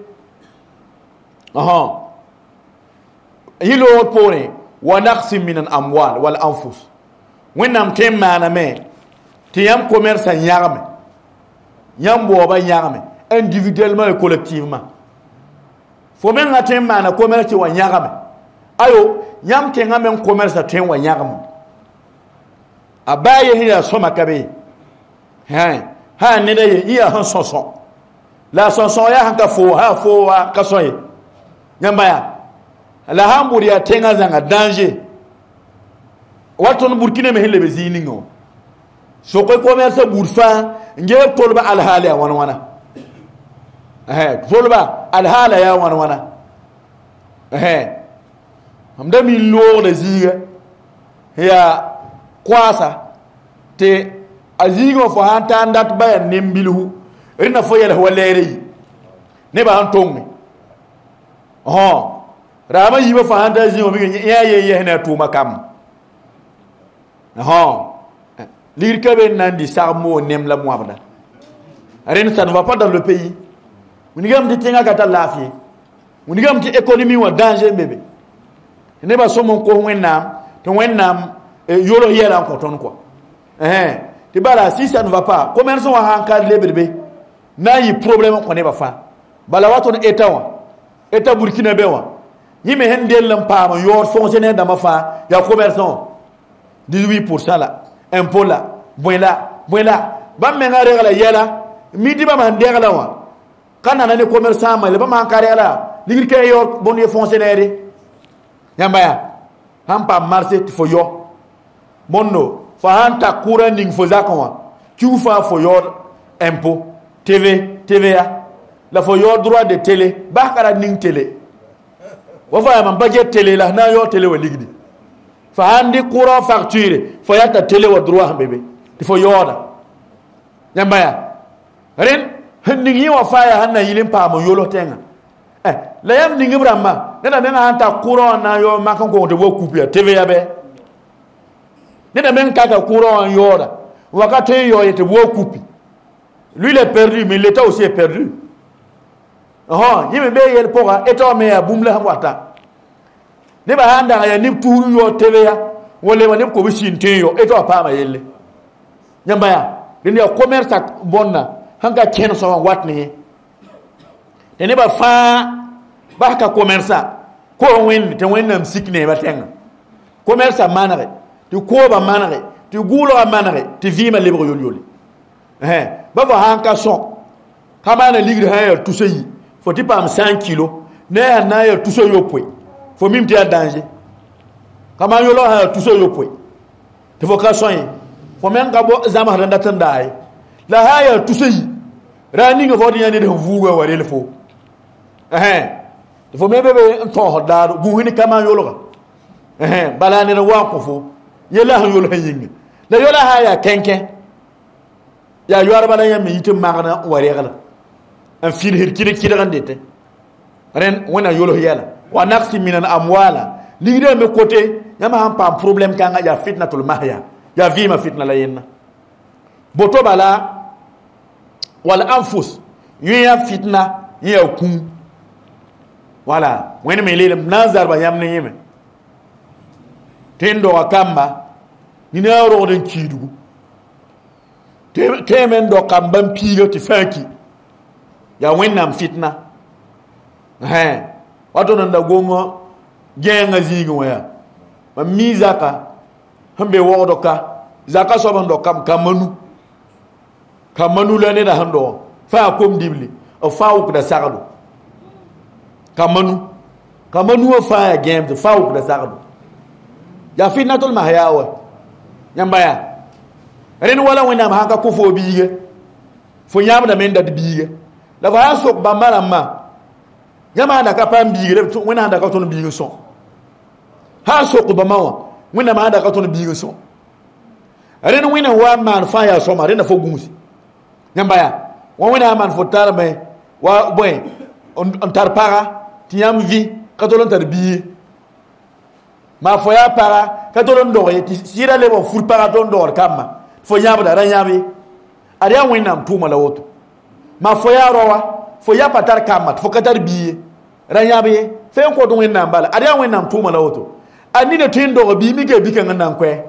A: yilo pone wa naqsim min al-amwal wal anfus wenam temana me tiyam commerce nyarame yam boba nyarame individuellement et collectivement fo men ngatem mana commerce wa nyarame ayo yam tenga men commerce ten wa nyarame abaye hiya soma kabe ha ne de iya han sonson la sonson ya hanka fo ha fo wa kasoye nyamba ya la hamburi ya tenga zanga danger watu no burkina me helle be ziningo so ko commerce burfa nge tolba al hala ya wana tolba al hala ya wana amda mi lo de ziga ya kwasa te azigo fo hanta ndat bayan nimbilhu rina fo yel waleri ne ba antongi rama yiba fo hanta azigo mi ya ye na tuma kam l'irkabe nandi sarmo nem la moabda ren ça ne va pas dans le pays munigam de tenga kata lafi munigam ti économie wa danger bébé ne ba so mon ko wennam to wennam yolo yela ko ton quoi ti bala si ça ne va pas commerce wa hankad le bébé na yi problème ko ne ba fa bala waton état burkina be wa yime hendel lam pa ma yor fonctionnaire da ma fa ya commerçant 18% là impôt là bon là ba me ngare gala yela midi ba man degala wa kana na ne commerçant ma le ba man kare la ligir ke yor bon ye fonctionnaire yamba ya hampa marché fo yo monno fa hanta courant ning fo zakon tu fa fo yor impôt TVA la fo yor droit de télé ba kara ning télé wa fa man budget télé la na yo télé wa ligdi fa handi courant facture fo yata télé wa droit bébé il faut yoda yamba ya ren ning wa fa ya hanna yilin pa mo yolo tenga la yam ning ibrahima nena men hanta courant na yo makan ko de wo couper TVA be nena men kaka courant yoda wakati yo yete wo couper lui il est perdu mais l'état aussi est perdu yime be yel poka état me ya bumla wata ne ba handa ya ni turu yo TVA wole ma ne ko bisin teyo état pa ma yelle nyamba ya ni ya commerce bonna hanga ken so watni ne ba fa ba ka commerce ko wen te wennam sikne ba tenga commerce manare ti ko ba manare ti gulo manare ti vima libre yoli ba ba hanka son kama na ligre ha tout ce yi faut ti pam 100 kilos ne na ya tout ce yo poi faut mim ti danger kama yolo ha tout ce yo poi te faut ka soin faut men ka bo zama randa tandai la ha ya tout ce yi rani nga fodi yani de vugo wa rele fo il faut même bébé ton hodar bu hini kama yolo bala ne wa ko fo yela ha yolo yinga la yola ha ya kenken ya yoro bala yam yitum magana wari gala en fil hir kire gandete ren wona yolo yela wa naqsi min al amwala ligre me côté yama han pa problème kanga ya fitnatul mahya ya vima fitna la yenna boto bala wal anfus ya fitna ya kun wala wani me lele nazar ba yamne yeme tendo akamba ni na ro den kidugu temen do kambam piyo ti faki ya wennam fitna wato nan da gongo genga zigo waya ma mi zaka hambe wodo ka zaka so ban do kamanu la ne da hando fa kom dibli o fa uk da sagado kamanu wa fa ya game fa uk da sagado ya fitnatul mahyawa nyamba ya ren wala wena ma haka ko fo biige fo nyam da men da biige la va sok ba marama nyama da ka pam biige wena da ka ton biige so ha sok ba mawa wena ma da ka ton biige so ren wena wa man fa ya so ma ren fo gumsi nyamba ya wena man fo tarme wa boy on tarpara tiam vi ka to lon tar biige ma fo ya para ka to lon do ti sira le bo fur para don do kama fo nyaba da ranyabi ariya wennam tuma la woto ma fo ya rowa fo ya patar kamat fo katar biye ranyabi fe ko do wennam bala ariya wennam tuma la woto ani ne tindo bi mi ge bikan nan kwe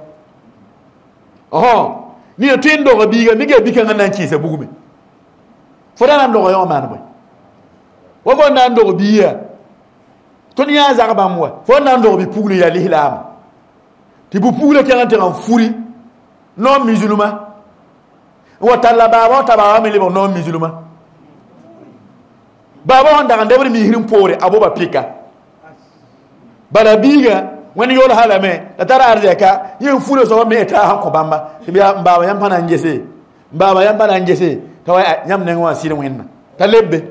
A: ni ne tindo bi ge mi ge bikan nan ki se bugume fo da nan do yo man boy wo fo nan do biya to ni ya zaka ba mwa fo nan do bi puglu ya lihlam ti bu puglu ke ngante en furi non musulman wa talla baba taba mi libo non musulman baba on daga ndebri mi hirim pore aboba pika bala biga wani yola halame tara arzeka yin fulo so me ta han ko bamba biya mbaba yam pana ngese tawai yam ne ngwa sire wenna talebbe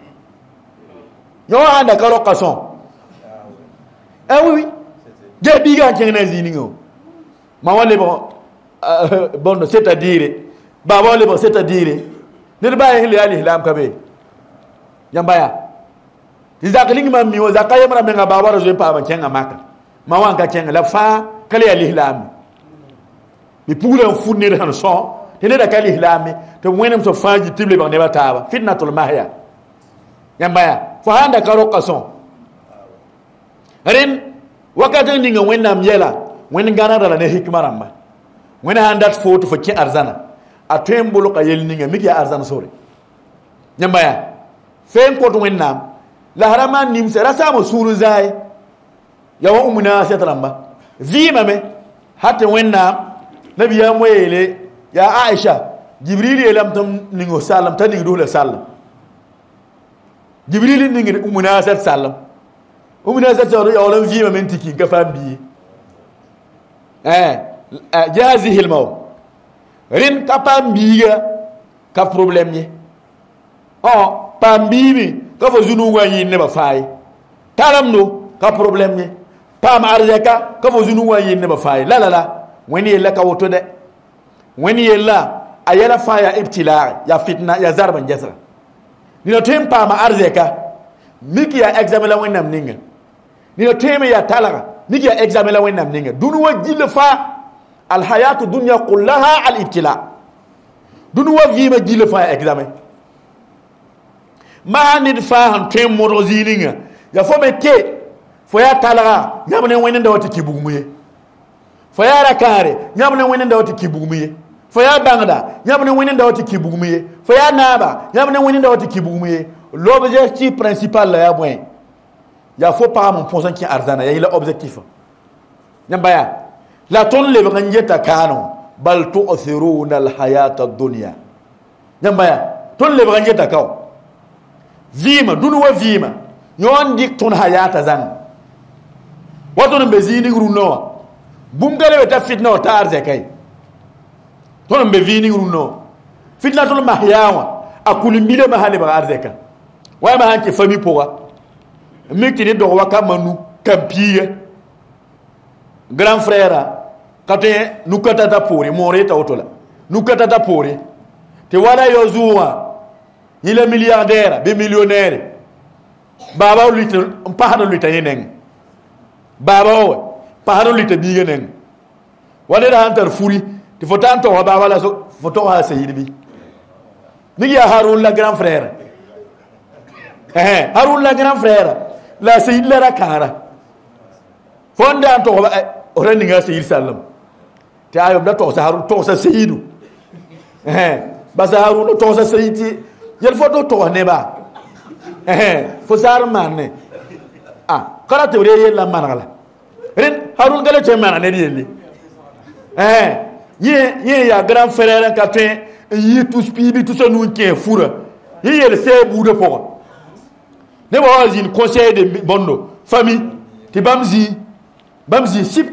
A: yo anda karo kason oui de biga ngene ziningo ma wale bon c'est-à-dire ba wale bon c'est-à-dire ne ba hili al-ihlam kabe yambaya izakling ma mi zakaya mara menga ba wara je pa ba kenga maka ma wanka kenga la fa kale al-ihlam bi pula fournir han son tene da kale al-ihlam to wenam so faji tible ba ne ba taba fitnatul mahya yambaya fa handa karo qason ren wakati ninga wenam yela wen gana da ne hikma ramba wen handat foto fo ki arzana atembolo ka yel ninga miki arzana sore nyambaya fen ko to wenam la harama nim se rasa mo suru zai ya wa umuna setramba vima me hatta wenam nabiya moyele ya aisha jibril yelam tam ningo salam tan ningo dole salam jibril ningi umuna salam umuna salam ya wala vima men tiki ka fambi جهازه المو رين كابامبيغا كا بروبليم ني بامبيبي كفو زنو واني نبا فاي تالمنو كا بروبليم ني بام ارزكا كفو زنو واني نبا فاي لا لا لا وين يلا كاوتو ده وين يلا ايلا فايا ابتلاء يا فتنه يا زربا جسر ني تيم بام ارزكا ميكي يا اكزامين لا وينام نينغا ني تيم يا تالاغا نيجي اكزامين لا وين نام نينغا دونو جيل فا الحياه الدنيا كلها الابتلاء دونو فيما جيل فا اكزامين ما ندفع ان تيم موروزينغا يا فومتي فيا تالاغا نيامن وين ندوتي كيبوغمي فيا راكاري نيامن وين ندوتي كيبوغمي فيا بانغدا نيامن وين ندوتي كيبوغمي فيا نابا نيامن وين ندوتي كيبوغمي l'objectif principal là ya boy ya faut pas mon poison qui arzana ya il objectif nyambaya la ton le ngeta kano bal tu'thiruna al hayata ad-dunya nyambaya ton le ngeta kaw vima dunu wa vima yon dik ton hayata zan wato mbezini runo bungale beta fitna ta arze kay ton mbevini runo fitna ton mahyawa akulimbile mahali ba arze ka wa ma hanke fami powa mekti ni do waka manu kampiye grand frère kate nukata ta pori more ta otola nukata ta pori te wala yozuwa ile milliardaire be millionnaire baba luite mpahano luite yenen baba o pahano luite bigenen wala da hantar furi te fotanto wa baba la so foto ha sayidi nigi harun la grand frère harun la grand frère la sayid la rakara fonda to orani nga sayid sallam te ayom da to sa harun to sa sayidu ba sa harun to sa sayidi yel foto to ne ba fo sar manne kala te wure yella manala ren harun gale che manane yelle ye ya grand frère ka te yi tous pibi tout ça nous qui foura yi le c'est bout de pour ne ba wazin conseil de bondo famille ti bamzi sip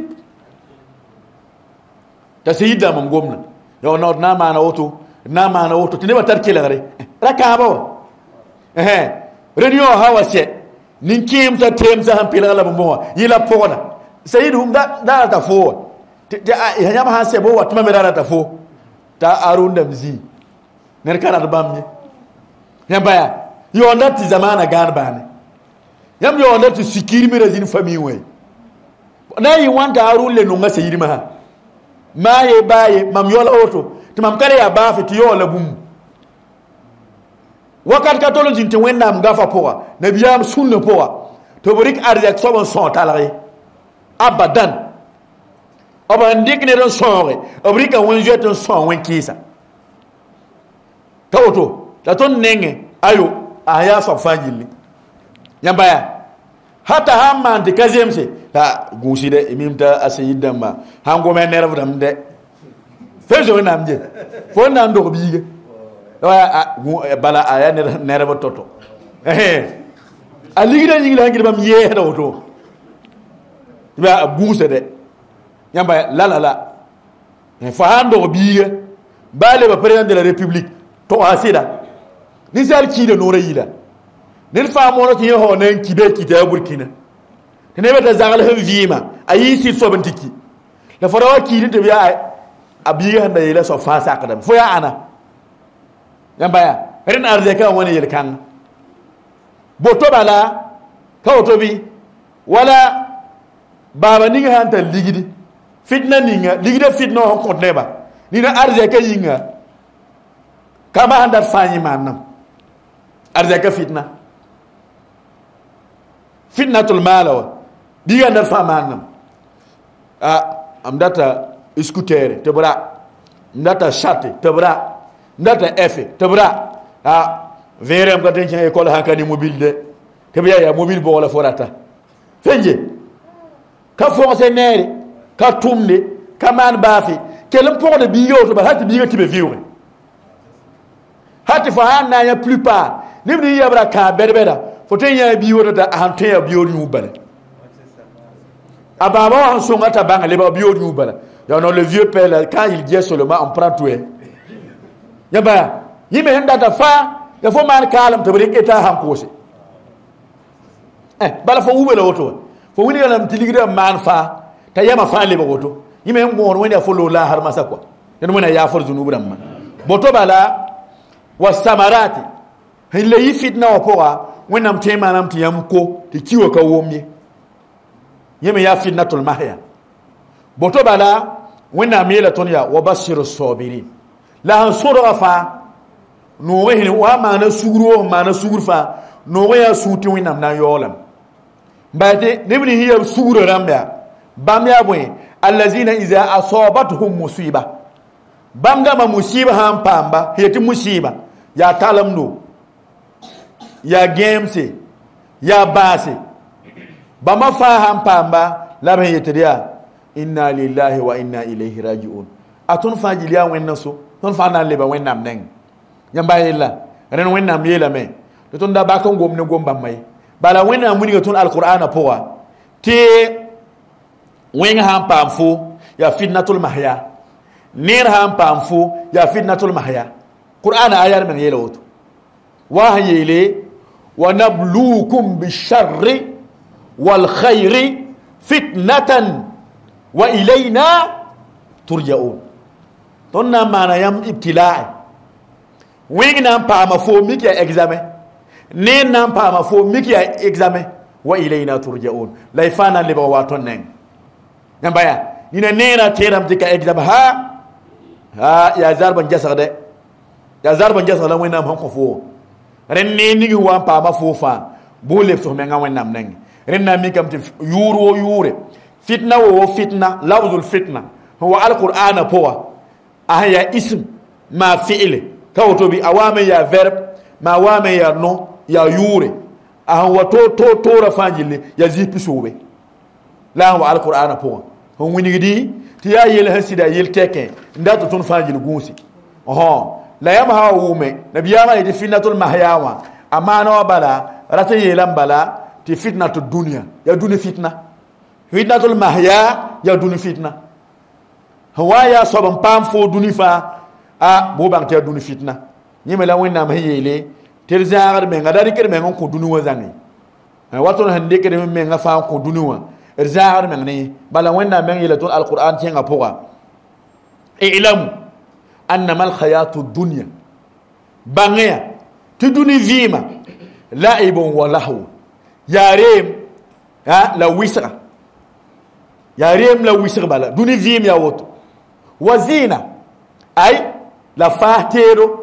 A: ta sayida mam gomna yo no na mana auto ti ne ba tarke la gare raka ba renio hawa se nin kim ta tem sa hampila la mo yi la pona sayidum da ta fo ya nyama ha se bo watma me da ta fo ta arunda mzi ner kana da bamye yambaya yo ndati zamana gan bane yam yo ndati sikiri mi razin fami we na yi wanta arule no ngase yirima ma ye baye mam yola auto to mam kare ya ba fi yo la bum wakat katolo jinte wenna am gafa poa nabiyam sunna poa to borik arjak so son talare abadan oban dik ne don sonre obrika won jeton son wen kisa tawto la ton nenge ayo aya so fajili nyambaya hata hamma de kazemse ta guside imimta asayida ma hango men nerve dam de fejo namje fo nan do biige wa bala aya nerve toto aligida nyingila ngir bam ye dawto ba gusede nyamba la fa hando biye bale ba président de la république to asida ni sal ki de no rayila ni fa mo no ti ho nen ki be ki ta burkina ne be ta zangal he vima ayi si so bantiki la fora ki ni to biya abiya handa yela so fa sakadam fo ya ana yamba ya ren arzeka woni yel kan boto bala ka otobi wala baba ninga hanta ligidi fitna ninga ligida fitna on kont neba nina arzeka yinga kama handa fanyi manam arzeka fitnatul malawa diga ndar fa manam am data scooter tebra ndata chate tebra ndata efe tebra verem ka tension école hankani mobile de tebya ya mobile bo wala forata fenje ka force nere ka tumne ka man bafi kelem pour de biyo to ba hati biyo tibe vivre hati fa hanna ya plupart nimni yabra ka berbeda foten ya biyo to hante ya biyo ni ubale ababa on songa ta banga le ba biyo ni ubale ya non le vieux père là, quand il dit seulement on prend tout yaba yime henda ta fa ya fo man kalam to brik eta hankosi bala fo ubele woto fo wini lam tiligida man fa ta yama fa le woto yime ngor woni fo lo la har masa quoi en mona ya for zunubu dam boto bala wasamarati hille yifitna opoa wenam tema nam tiyam ko ti kiwo ka womye yeme ya fitnatul mahya boto bala wenam yela tonya wabashiru sabirin la sura fa no wehin wa mana suguru fa no ya suti wenam na yolam mbade nebni hiya suguru ramba bamya boy allazina iza asabatuhum musiba bamga ma musiba ham pamba heti musiba ya talamno ya gamese ya base bama faham pamba labe yeteria inna lillahi wa inna ilayhi raji'un atun fajiliya wenna so ton fa nan leba wennam neng nyamba yella ren wennam yela me to ton da bakon gomne gomba may bala wennam muni ton alqur'ana powa te wenga ham pamfo ya fitnatul mahya nir ham pamfo ya fitnatul mahya qur'ana ayar men yela woto wa hayele wa nabluukum bisharri wal khairi fitnatan wa ilayna turja'un tonna mana yam ibtila'i wengi nam pa ma fo miki ya examen ne nam pa ma fo miki ya examen wa ilayna turja'un laifana liba wa tonnen ngambaya nina nena teram tika examen ha ya zarban jasar de ya zarban jasar la wenam han ko fo ren ne ni wa pa ma fo fa bo le so me nga wenam neng ren na mi kam te yure fitna wo fitna lafzul fitna huwa alquran powa ahya ism ma fi'l kawto bi awame ya verb ma awame ya no ya yure wa to rafajile ya zipi sobe la wa alquran powa hon wini gidi ti ya yel hasida yel teke ndato ton fajile gunsi la yam ha wume nabiyama idi fitnatul mahyawa amana wa bala rata yelam bala ti fitnatud dunya ya duni fitnatul mahya ya duni fitna hawaya sobam pam fo duni fa bo bang te duni fitna nyime la wonna ma yele tel zaar me ngadari ker me ngon ko duni wazangi waton hande ker me nga fa ko duni wa zaar me ni bala wonna me yele tul alquran ti nga powa ilam annama alhayatud dunya bangya ti duni vima laibun wa lahu yarem la wisra yarem la wisra bala duni vim ya woto wazina ay la fatero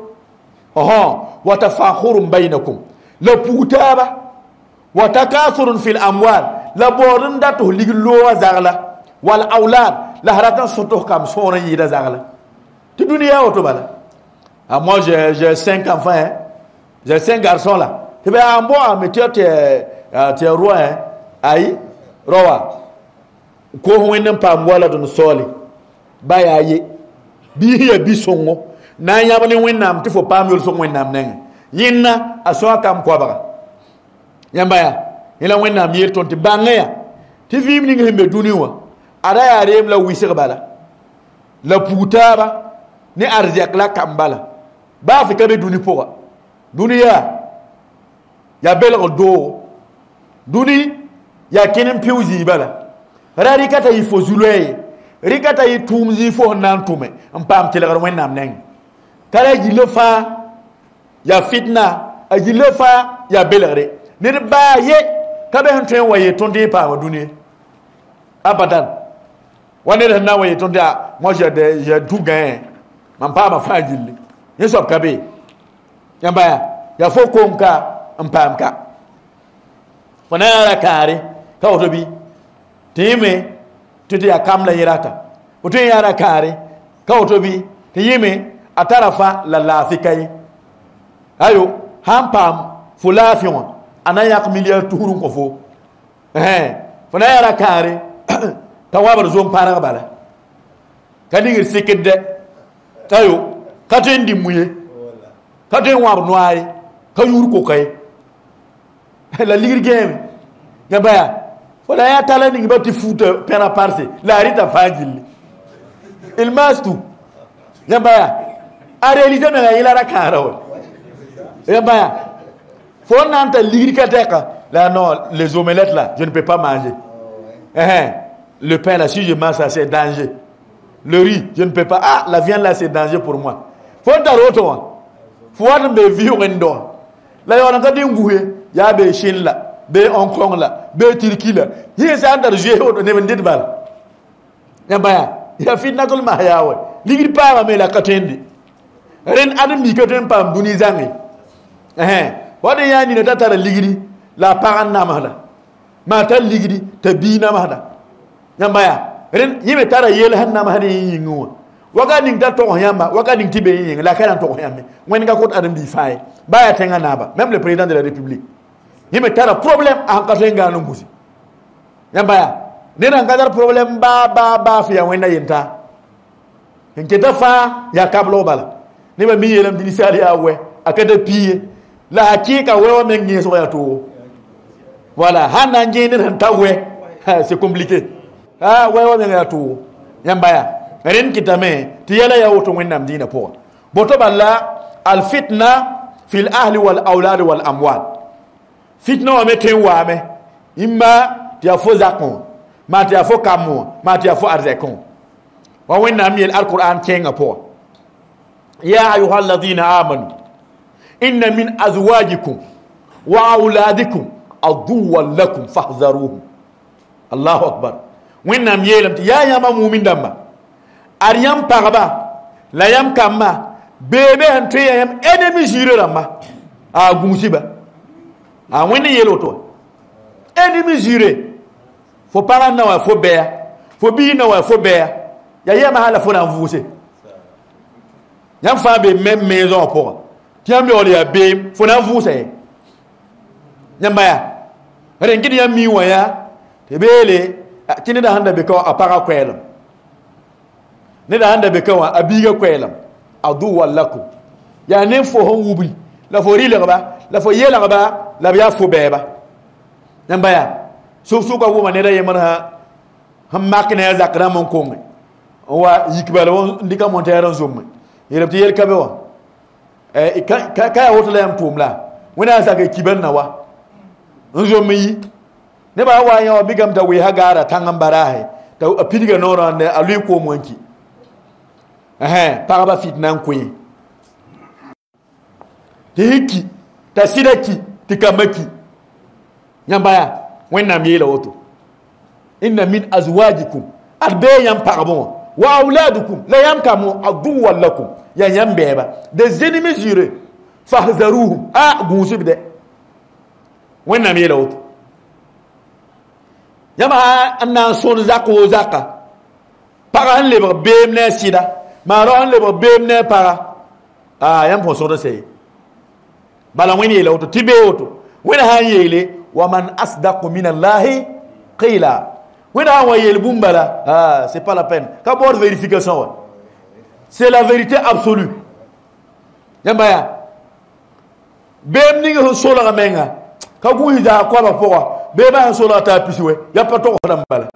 A: wa tafakhurum bainakum la putaba wa takathurun fil amwal la borun datu liglo zagla wal aulad la haratan soto kam sona yida zagla ti dunia woto bala moi j'ai 5 enfants hein? J'ai 5 garçons là tu vas en bois mais tu es roi hein ay rowa ko wonnam pa wala don soli baya ye bi hiya bi songo na yamani wonnam ti fo pam yol songo wonnam neng yinna aso kam ko baga yambaya ila wonnam yer ton ti bangaya ti vim ni ngi be duniwa ada ya rem la wisir bala la putaba ni arziak la kambala ba fi kabe duni poa dunia ya bel do duni ya kenen piuzi bala rari kata ifo zulwe rikata yi tumzi fo nan tume pam tilgar wen nam neng kala jilo fa ya fitna a jilo fa ya belare ne ba ye ka be hantuen waye tonde pa wa dunie abadan wane da na waye tonde moi j'ai tout gagné man pa ma fa jilli ni sob ka be yamba ya fo konka pam ka wana ra kare ka otobi time tete ya kamla yirata oto yara kare ka otobi te yime atarafa la lafikai ayo hampam fulafion anayak miliar tuhurun ko fo fana yara kare tawabar zon para bala kadigir sikide tayo katendi muye katen war noy kayur ko kay la ligir game gabaya wala ya tala ni bati futa pera parse la rita fajil il mastu gabaya a réalité me la ila karo gabaya faut nanta ligir kateka là non les omelettes là je ne peux pas manger le pain là si je mange ça c'est danger le riz je ne peux pas la viande là c'est danger pour moi faut daroto faut me vivre ndo la yona ka dinguye ya be shin la be Hong Kong la be Turquie la yi sa andar je o ne ndit bal ya baya ya fitnatul mahyawa ligir pa me la katendi ren adam mi katen pam duni zangi wada yani ne tatara ligiri la paran na mahda ma tal ligiri tabina mahda ya baya ren yime tara yel hanna mahda yingo waga ning da to yamba waga ning tibe yin la kana to yamba wen ga ko adam bi fay baya tenga naba même le président de la république yime tara problème en katenga no musi yamba ya nena ngadar problème ba fi ya wenda yenta nke dafa ya kablo bala ne ba mi yelam dini sali awe akada piye la hakika wewe mengi so ya to voilà hana ngene tan tawe c'est compliqué wewe mengi ya to yamba ya ren kitame tiyala ya woto wennam dina po boto balla al fitna fil ahli wal aulad wal amwal fitna wa meten wa me imma tia fo zakon ma tia fo kamo ma tia fo arzekon wa wennam yel alquran tenga po ya ayyuhalladhina amanu inna min azwajikum wa auladikum aduwwan lakum fahzaruhum Allahu akbar wennam yelam ya yama mu'min damba Ariam paraba la yam kama bebe entre yam ennemi jure rama a gumusiba a woni yelo to ennemi jure fo para na wa fo bea fo bi na wa fo bea ya yema hala fo na mvuse yam fa be même maison pour tiam be oli ya be fo na mvuse nyamba ya rengidi yam mi waya tebele kini da handa be ko apara kwelo ne da handa be kawa abiga kwelam adu wallakum ya ne fo hon wubi la fo rile ba la fo yela ba la biya fo beba namba ya so ko wo ne da yemana ham makne ya zakra mon ko wa yikbal won ndika monteran zomme yelabti yel kabe wa ka hotla yam tumla wona saka kiban nawa zomme yi ne ba wa ya bigam da we hagara tangam barahe ta apidiga noro ande alui ko monki paraba fitna nkwe tiki tasidaki tikamaki nyambaya wenna miela woto inna min azwajikum arbayam parabon wa auladukum la yamkamu aduwwan lakum ya yambeba des ennemis jurés fahzaruhum gusibde wenna miela woto yama anna son zaka paran le bemne sida maron le bemne para yam po so do sey bala woni ele auto tibe auto wona ha yele wa man asdaqu min allahi qila wona wa yele bumbala c'est pas la peine ka bord vérification c'est la vérité absolue yamba bem ni ngo so la menga ka gu hija ko ba po be ba so la ta pisiwe ya pato ko dambala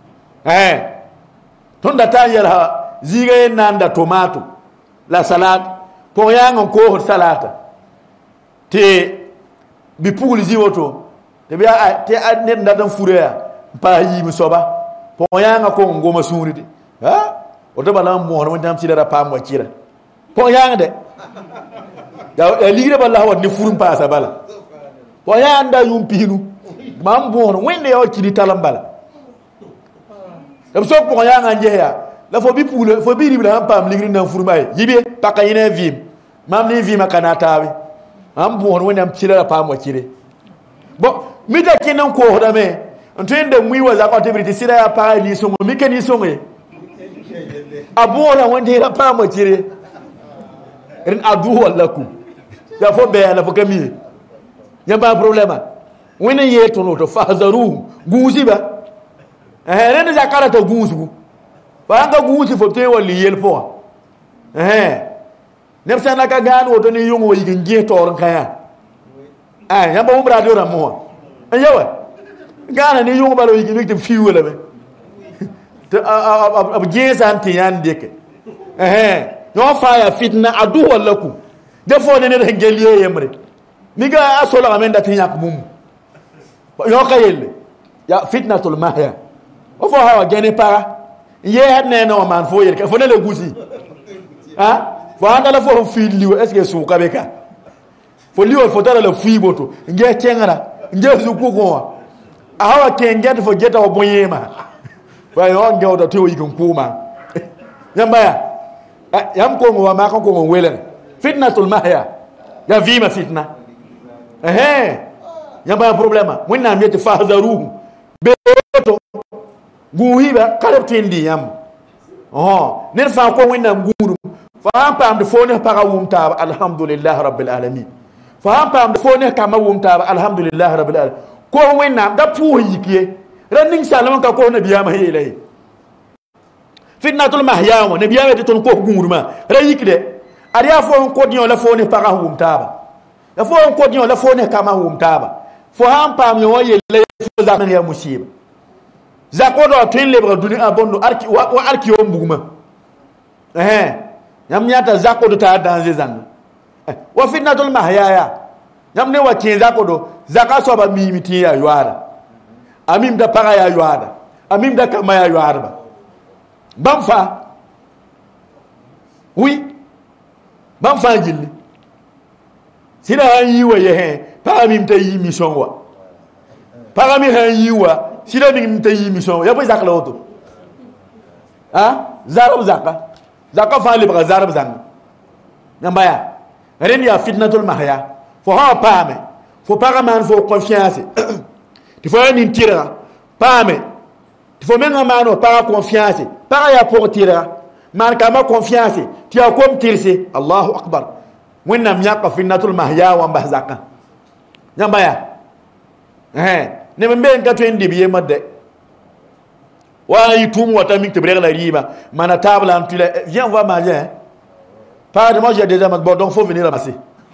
A: tonda ta yela ziga nanda tomato la salade pour yang ko salata te bi pugul ziwoto te biya te net ndadan fureya pa yi mi soba pour yang ko ngoma sunride ha oto bala mo hono ndam ci dara pam wakira po yaanga de ya ligre balla wa ni furum pasa bala po yaanda yum pinu mam bo hono wende yo ci di talambala dam sok po yaanga njeya la fo bi poule fo bi ribla pam ligre ndam furmay yibe paka yene vim mam ni vima kanata wi am bo hono wende am ci dara pam wakire bo mita kinan ko hoda me ntende mwiwa za kwa tebiri sira ya pa ni songo mike ni songo abora wanda ya pa mo jire rin adu wallakum ya fo be ala fo kami ya ba problema wona yeto no to fazaru guzi ba ren za karata guzu ba nga guzi fo te wali yelpo nefsa na ka gano to ni yungo yi ngi to kaya ya ba umra do ramo yawa gana ni yungo balo yi ngi fi wala be ab jesan ti yan deke yo faya fitna adu wallakum defo ne ne ngeliye yemre mi ga asola amenda tin yak mum yo kayel ya fitnatul mahya o fo hawa gene para ye hadne no man fo yel ka fo ne le gusi ha fo anda la fo fi liwo est ce que su kabeka fo liwo fo tara le fi boto nge kengara nge su ku ko hawa kenget fo geta o boyema wa yo nge o do to yigun kuma yamba yam ko wa ma ko ko wele fitnatul mahya ya vima fitna yamba problema wonna mi te fahzaru be to guhiba karab tindi yam ner fa ko wonna nguru fa pam de fone para wumta alhamdulillah rabbil alamin fa pam de fone kama wumta alhamdulillah rabbil alamin ko wonna da pu yikie raning salama ka ko na biya ma hele fitnatul mahya wa nabiya we ton ko guruma rayikde ariya fo ko dion la fo ne para wumta la fo ko dion la fo ne kama wumta fo ham pam yo yele fo za ya musiba za ko do tin lebre duni abondo arki wa arki o mbuguma yam nyata za ko do ta danger zan wa fitnatul mahya ya yam ne wa kin za ko do zaka so ba mimiti ya yuara amim da para ya yuara amim da kama ya yuara bamfa oui bamfa gilli sina yi wa ye para mim ta yi mission wa para mi ha yi wa sina mim ta yi mission ya boy zakla auto zarab zaka fa li ba zarab zang nyambaya ren ya fitnatul mahya fo ha pame fo para man fo confiance il faut une tira pame il faut même mano para confiance para ya pour tira man kama confiance tu as comme tirse Allahu akbar wenna myaka fitnatul mahya wa mbazaka nyambaya ne mbe nka to indi biye madde wa yitum wata mi te brela riba mana table en tule viens voir manger pas de moi j'ai déjà bon donc faut venir ramasser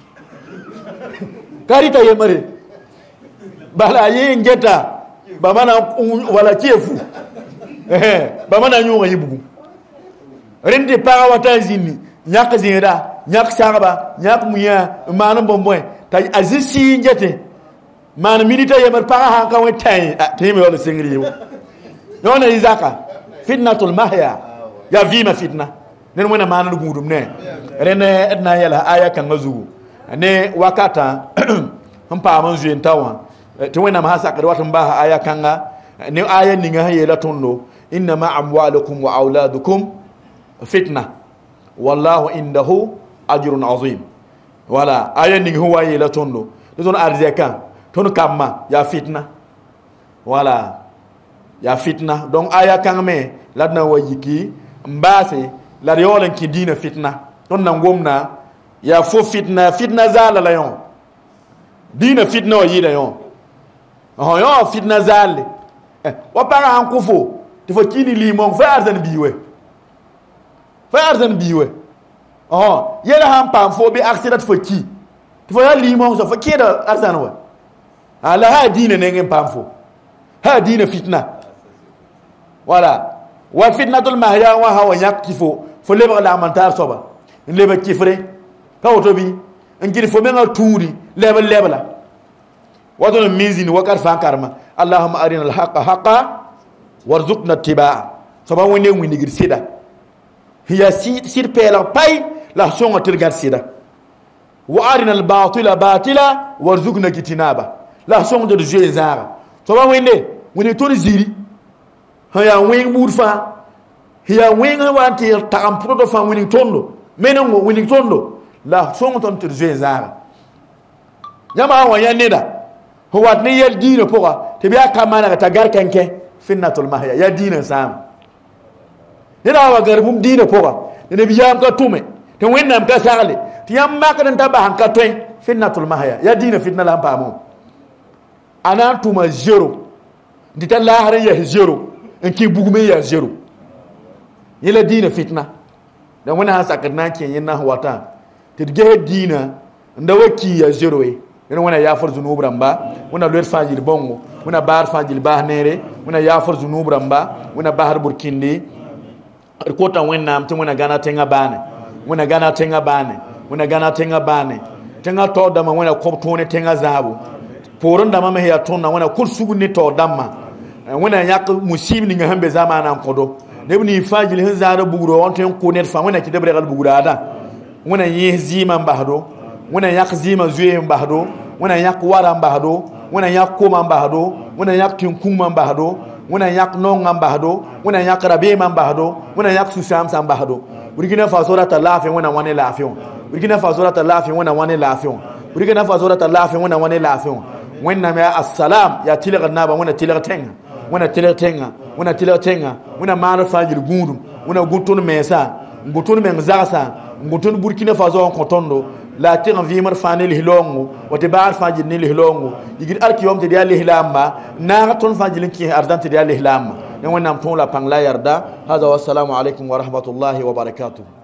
A: karita yemare bala yi ngeta bamana wala kiefu bamana nyunga yibugu rende para watazini nyak zinda nyak saraba nyak muya mana bomboy tay azisi ngete mana milita yemar para hanka we tay teme wala singri yona izaka fitnatul mahya ya vima fitna nen wona mana gudum ne rene edna yala aya kan mazugu ne wakata hampa manzu entawa to wena ma hasa kadwa tumba aya kanga ne aya ninga hayela tonno inna ma amwalukum wa auladukum fitna wallahu indahu ajrun azim wala aya ninga huwa yela tonno don arzeka ton kamma ya fitna wala ya fitna donc aya kanga me ladna wayiki mbase la yolen ki dina fitna ton nangomna ya fo fitna zala la yon dina fitna yida yon yo fitna zale wa para han kufo te fo kini limon fa arzan biwe yela han pam fo be accident fo ki te fo ya limon so fo kida arzan wa ala ha dina ne ngem pam fo ha dina fitna wala wa fitnatul mahya wa hawa yakifo fo leba la amantar soba leba kifre ka otobi ngiri fo menga tuuri leba wadon mizini wakar fa karma allahumma arina alhaqa haqa warzuqna ittiba'a soba wẽnde wĩnigd sɩda hiya sɩd pɛɛlg pay la sõnga tɩ d gãd sɩda wa arina albatila batila warzuqna kitinaba la sõngd d zoe zaaga soba wẽnde wẽnd tõnd ziri sẽn yaa wẽng buud fãa hiya wẽng wa n tɩ tagem pʋgd fãa wẽning tõndo menengo wẽning tõndo la sõng tõnd tɩ d zoe zaaga yãmba sã wa yã neda fo wat ne yɛl diinã pʋga tɩ b yaa ka manega t'a gar kẽnkẽ fitnatul mahya ya diinã sãam neda wa gar bũmb diinã pʋga tɩ nabiyaam ka tʋme tɩ wẽnnaam ka sagle tɩ yãmb makd n ta bas n ka tõe fitnatul mahya ya diinã fitna la n paamo a na n tʋma zero n tɩ ta laasd n yɛs zero n kẽ bugum n yaa zero yẽla diinã fitna la wẽna sã n sakd na n kẽ yẽnna sẽn watã tɩ d ges diinã n da wa kii yaa zero ye ina wana yaafar zunub ramba wana loet fãa yɩl bõngo wana baar fãa yɩl baas neere wana yaafar zunub ramba wana basd burkindi d kota wẽnnaam tɩ wẽna gãna tẽngã baane wẽna gãna tẽngã baane wẽna gãna tẽngã baane tẽngã tao dãmbã wẽna kõb tõog ne tẽngã zaabo poorẽ dãmbã me yaa tõndã wẽna kʋl sugd ne tao dãmbã wẽna yãk musɩɩb ninga sẽn be zamaanã n kõdo neb nin fãa yɩl sẽn zaada bugro wã tõe n kʋ ned fãa wẽna kɩ d b regl bugraadã wẽna yẽes zɩɩmã n basdo wẽna yãk zɩɩmã zoe n basdo wẽna yãk wara n basdo wẽna yãk koma n basdo wẽna yãk tẽn-kũmã n basdo wẽna yãk nongã n basdo wẽna yãk rabeemã n basdo wẽna yãk sũ-sãamsã n basdo burkina faso rata laafɩ wẽna wa ne laafɩ wã burkina faso rata laafɩ wẽna wa ne laafɩ wã burkina faso rata laafɩ wẽna wa ne laafɩ wã wẽnnaam yaa assalam yaa tɩlgd naaba wẽna tɩlg tẽngã wẽna tɩlg tẽngã wẽna tɩlg tẽngã wẽna maand fãa yɩl gũudum wẽna gũ tõnd mensã n gũ tõnd meng zagsã n gũ tõnd burkina faso n kõ tõndo la tɩg n vɩɩmd fãa ne lislaoongo wa tɩ baad fãa yɩl ne lislaoongo yigd arkiyom tɩ d yaa lislaamba naag tõnd fãa yɩl n kẽes ardan tɩ d yaa lislaamba ne wẽnnaam tõog la pãng la yarda hada wassalamu alaikum wa rahmatullahi wa barakatuh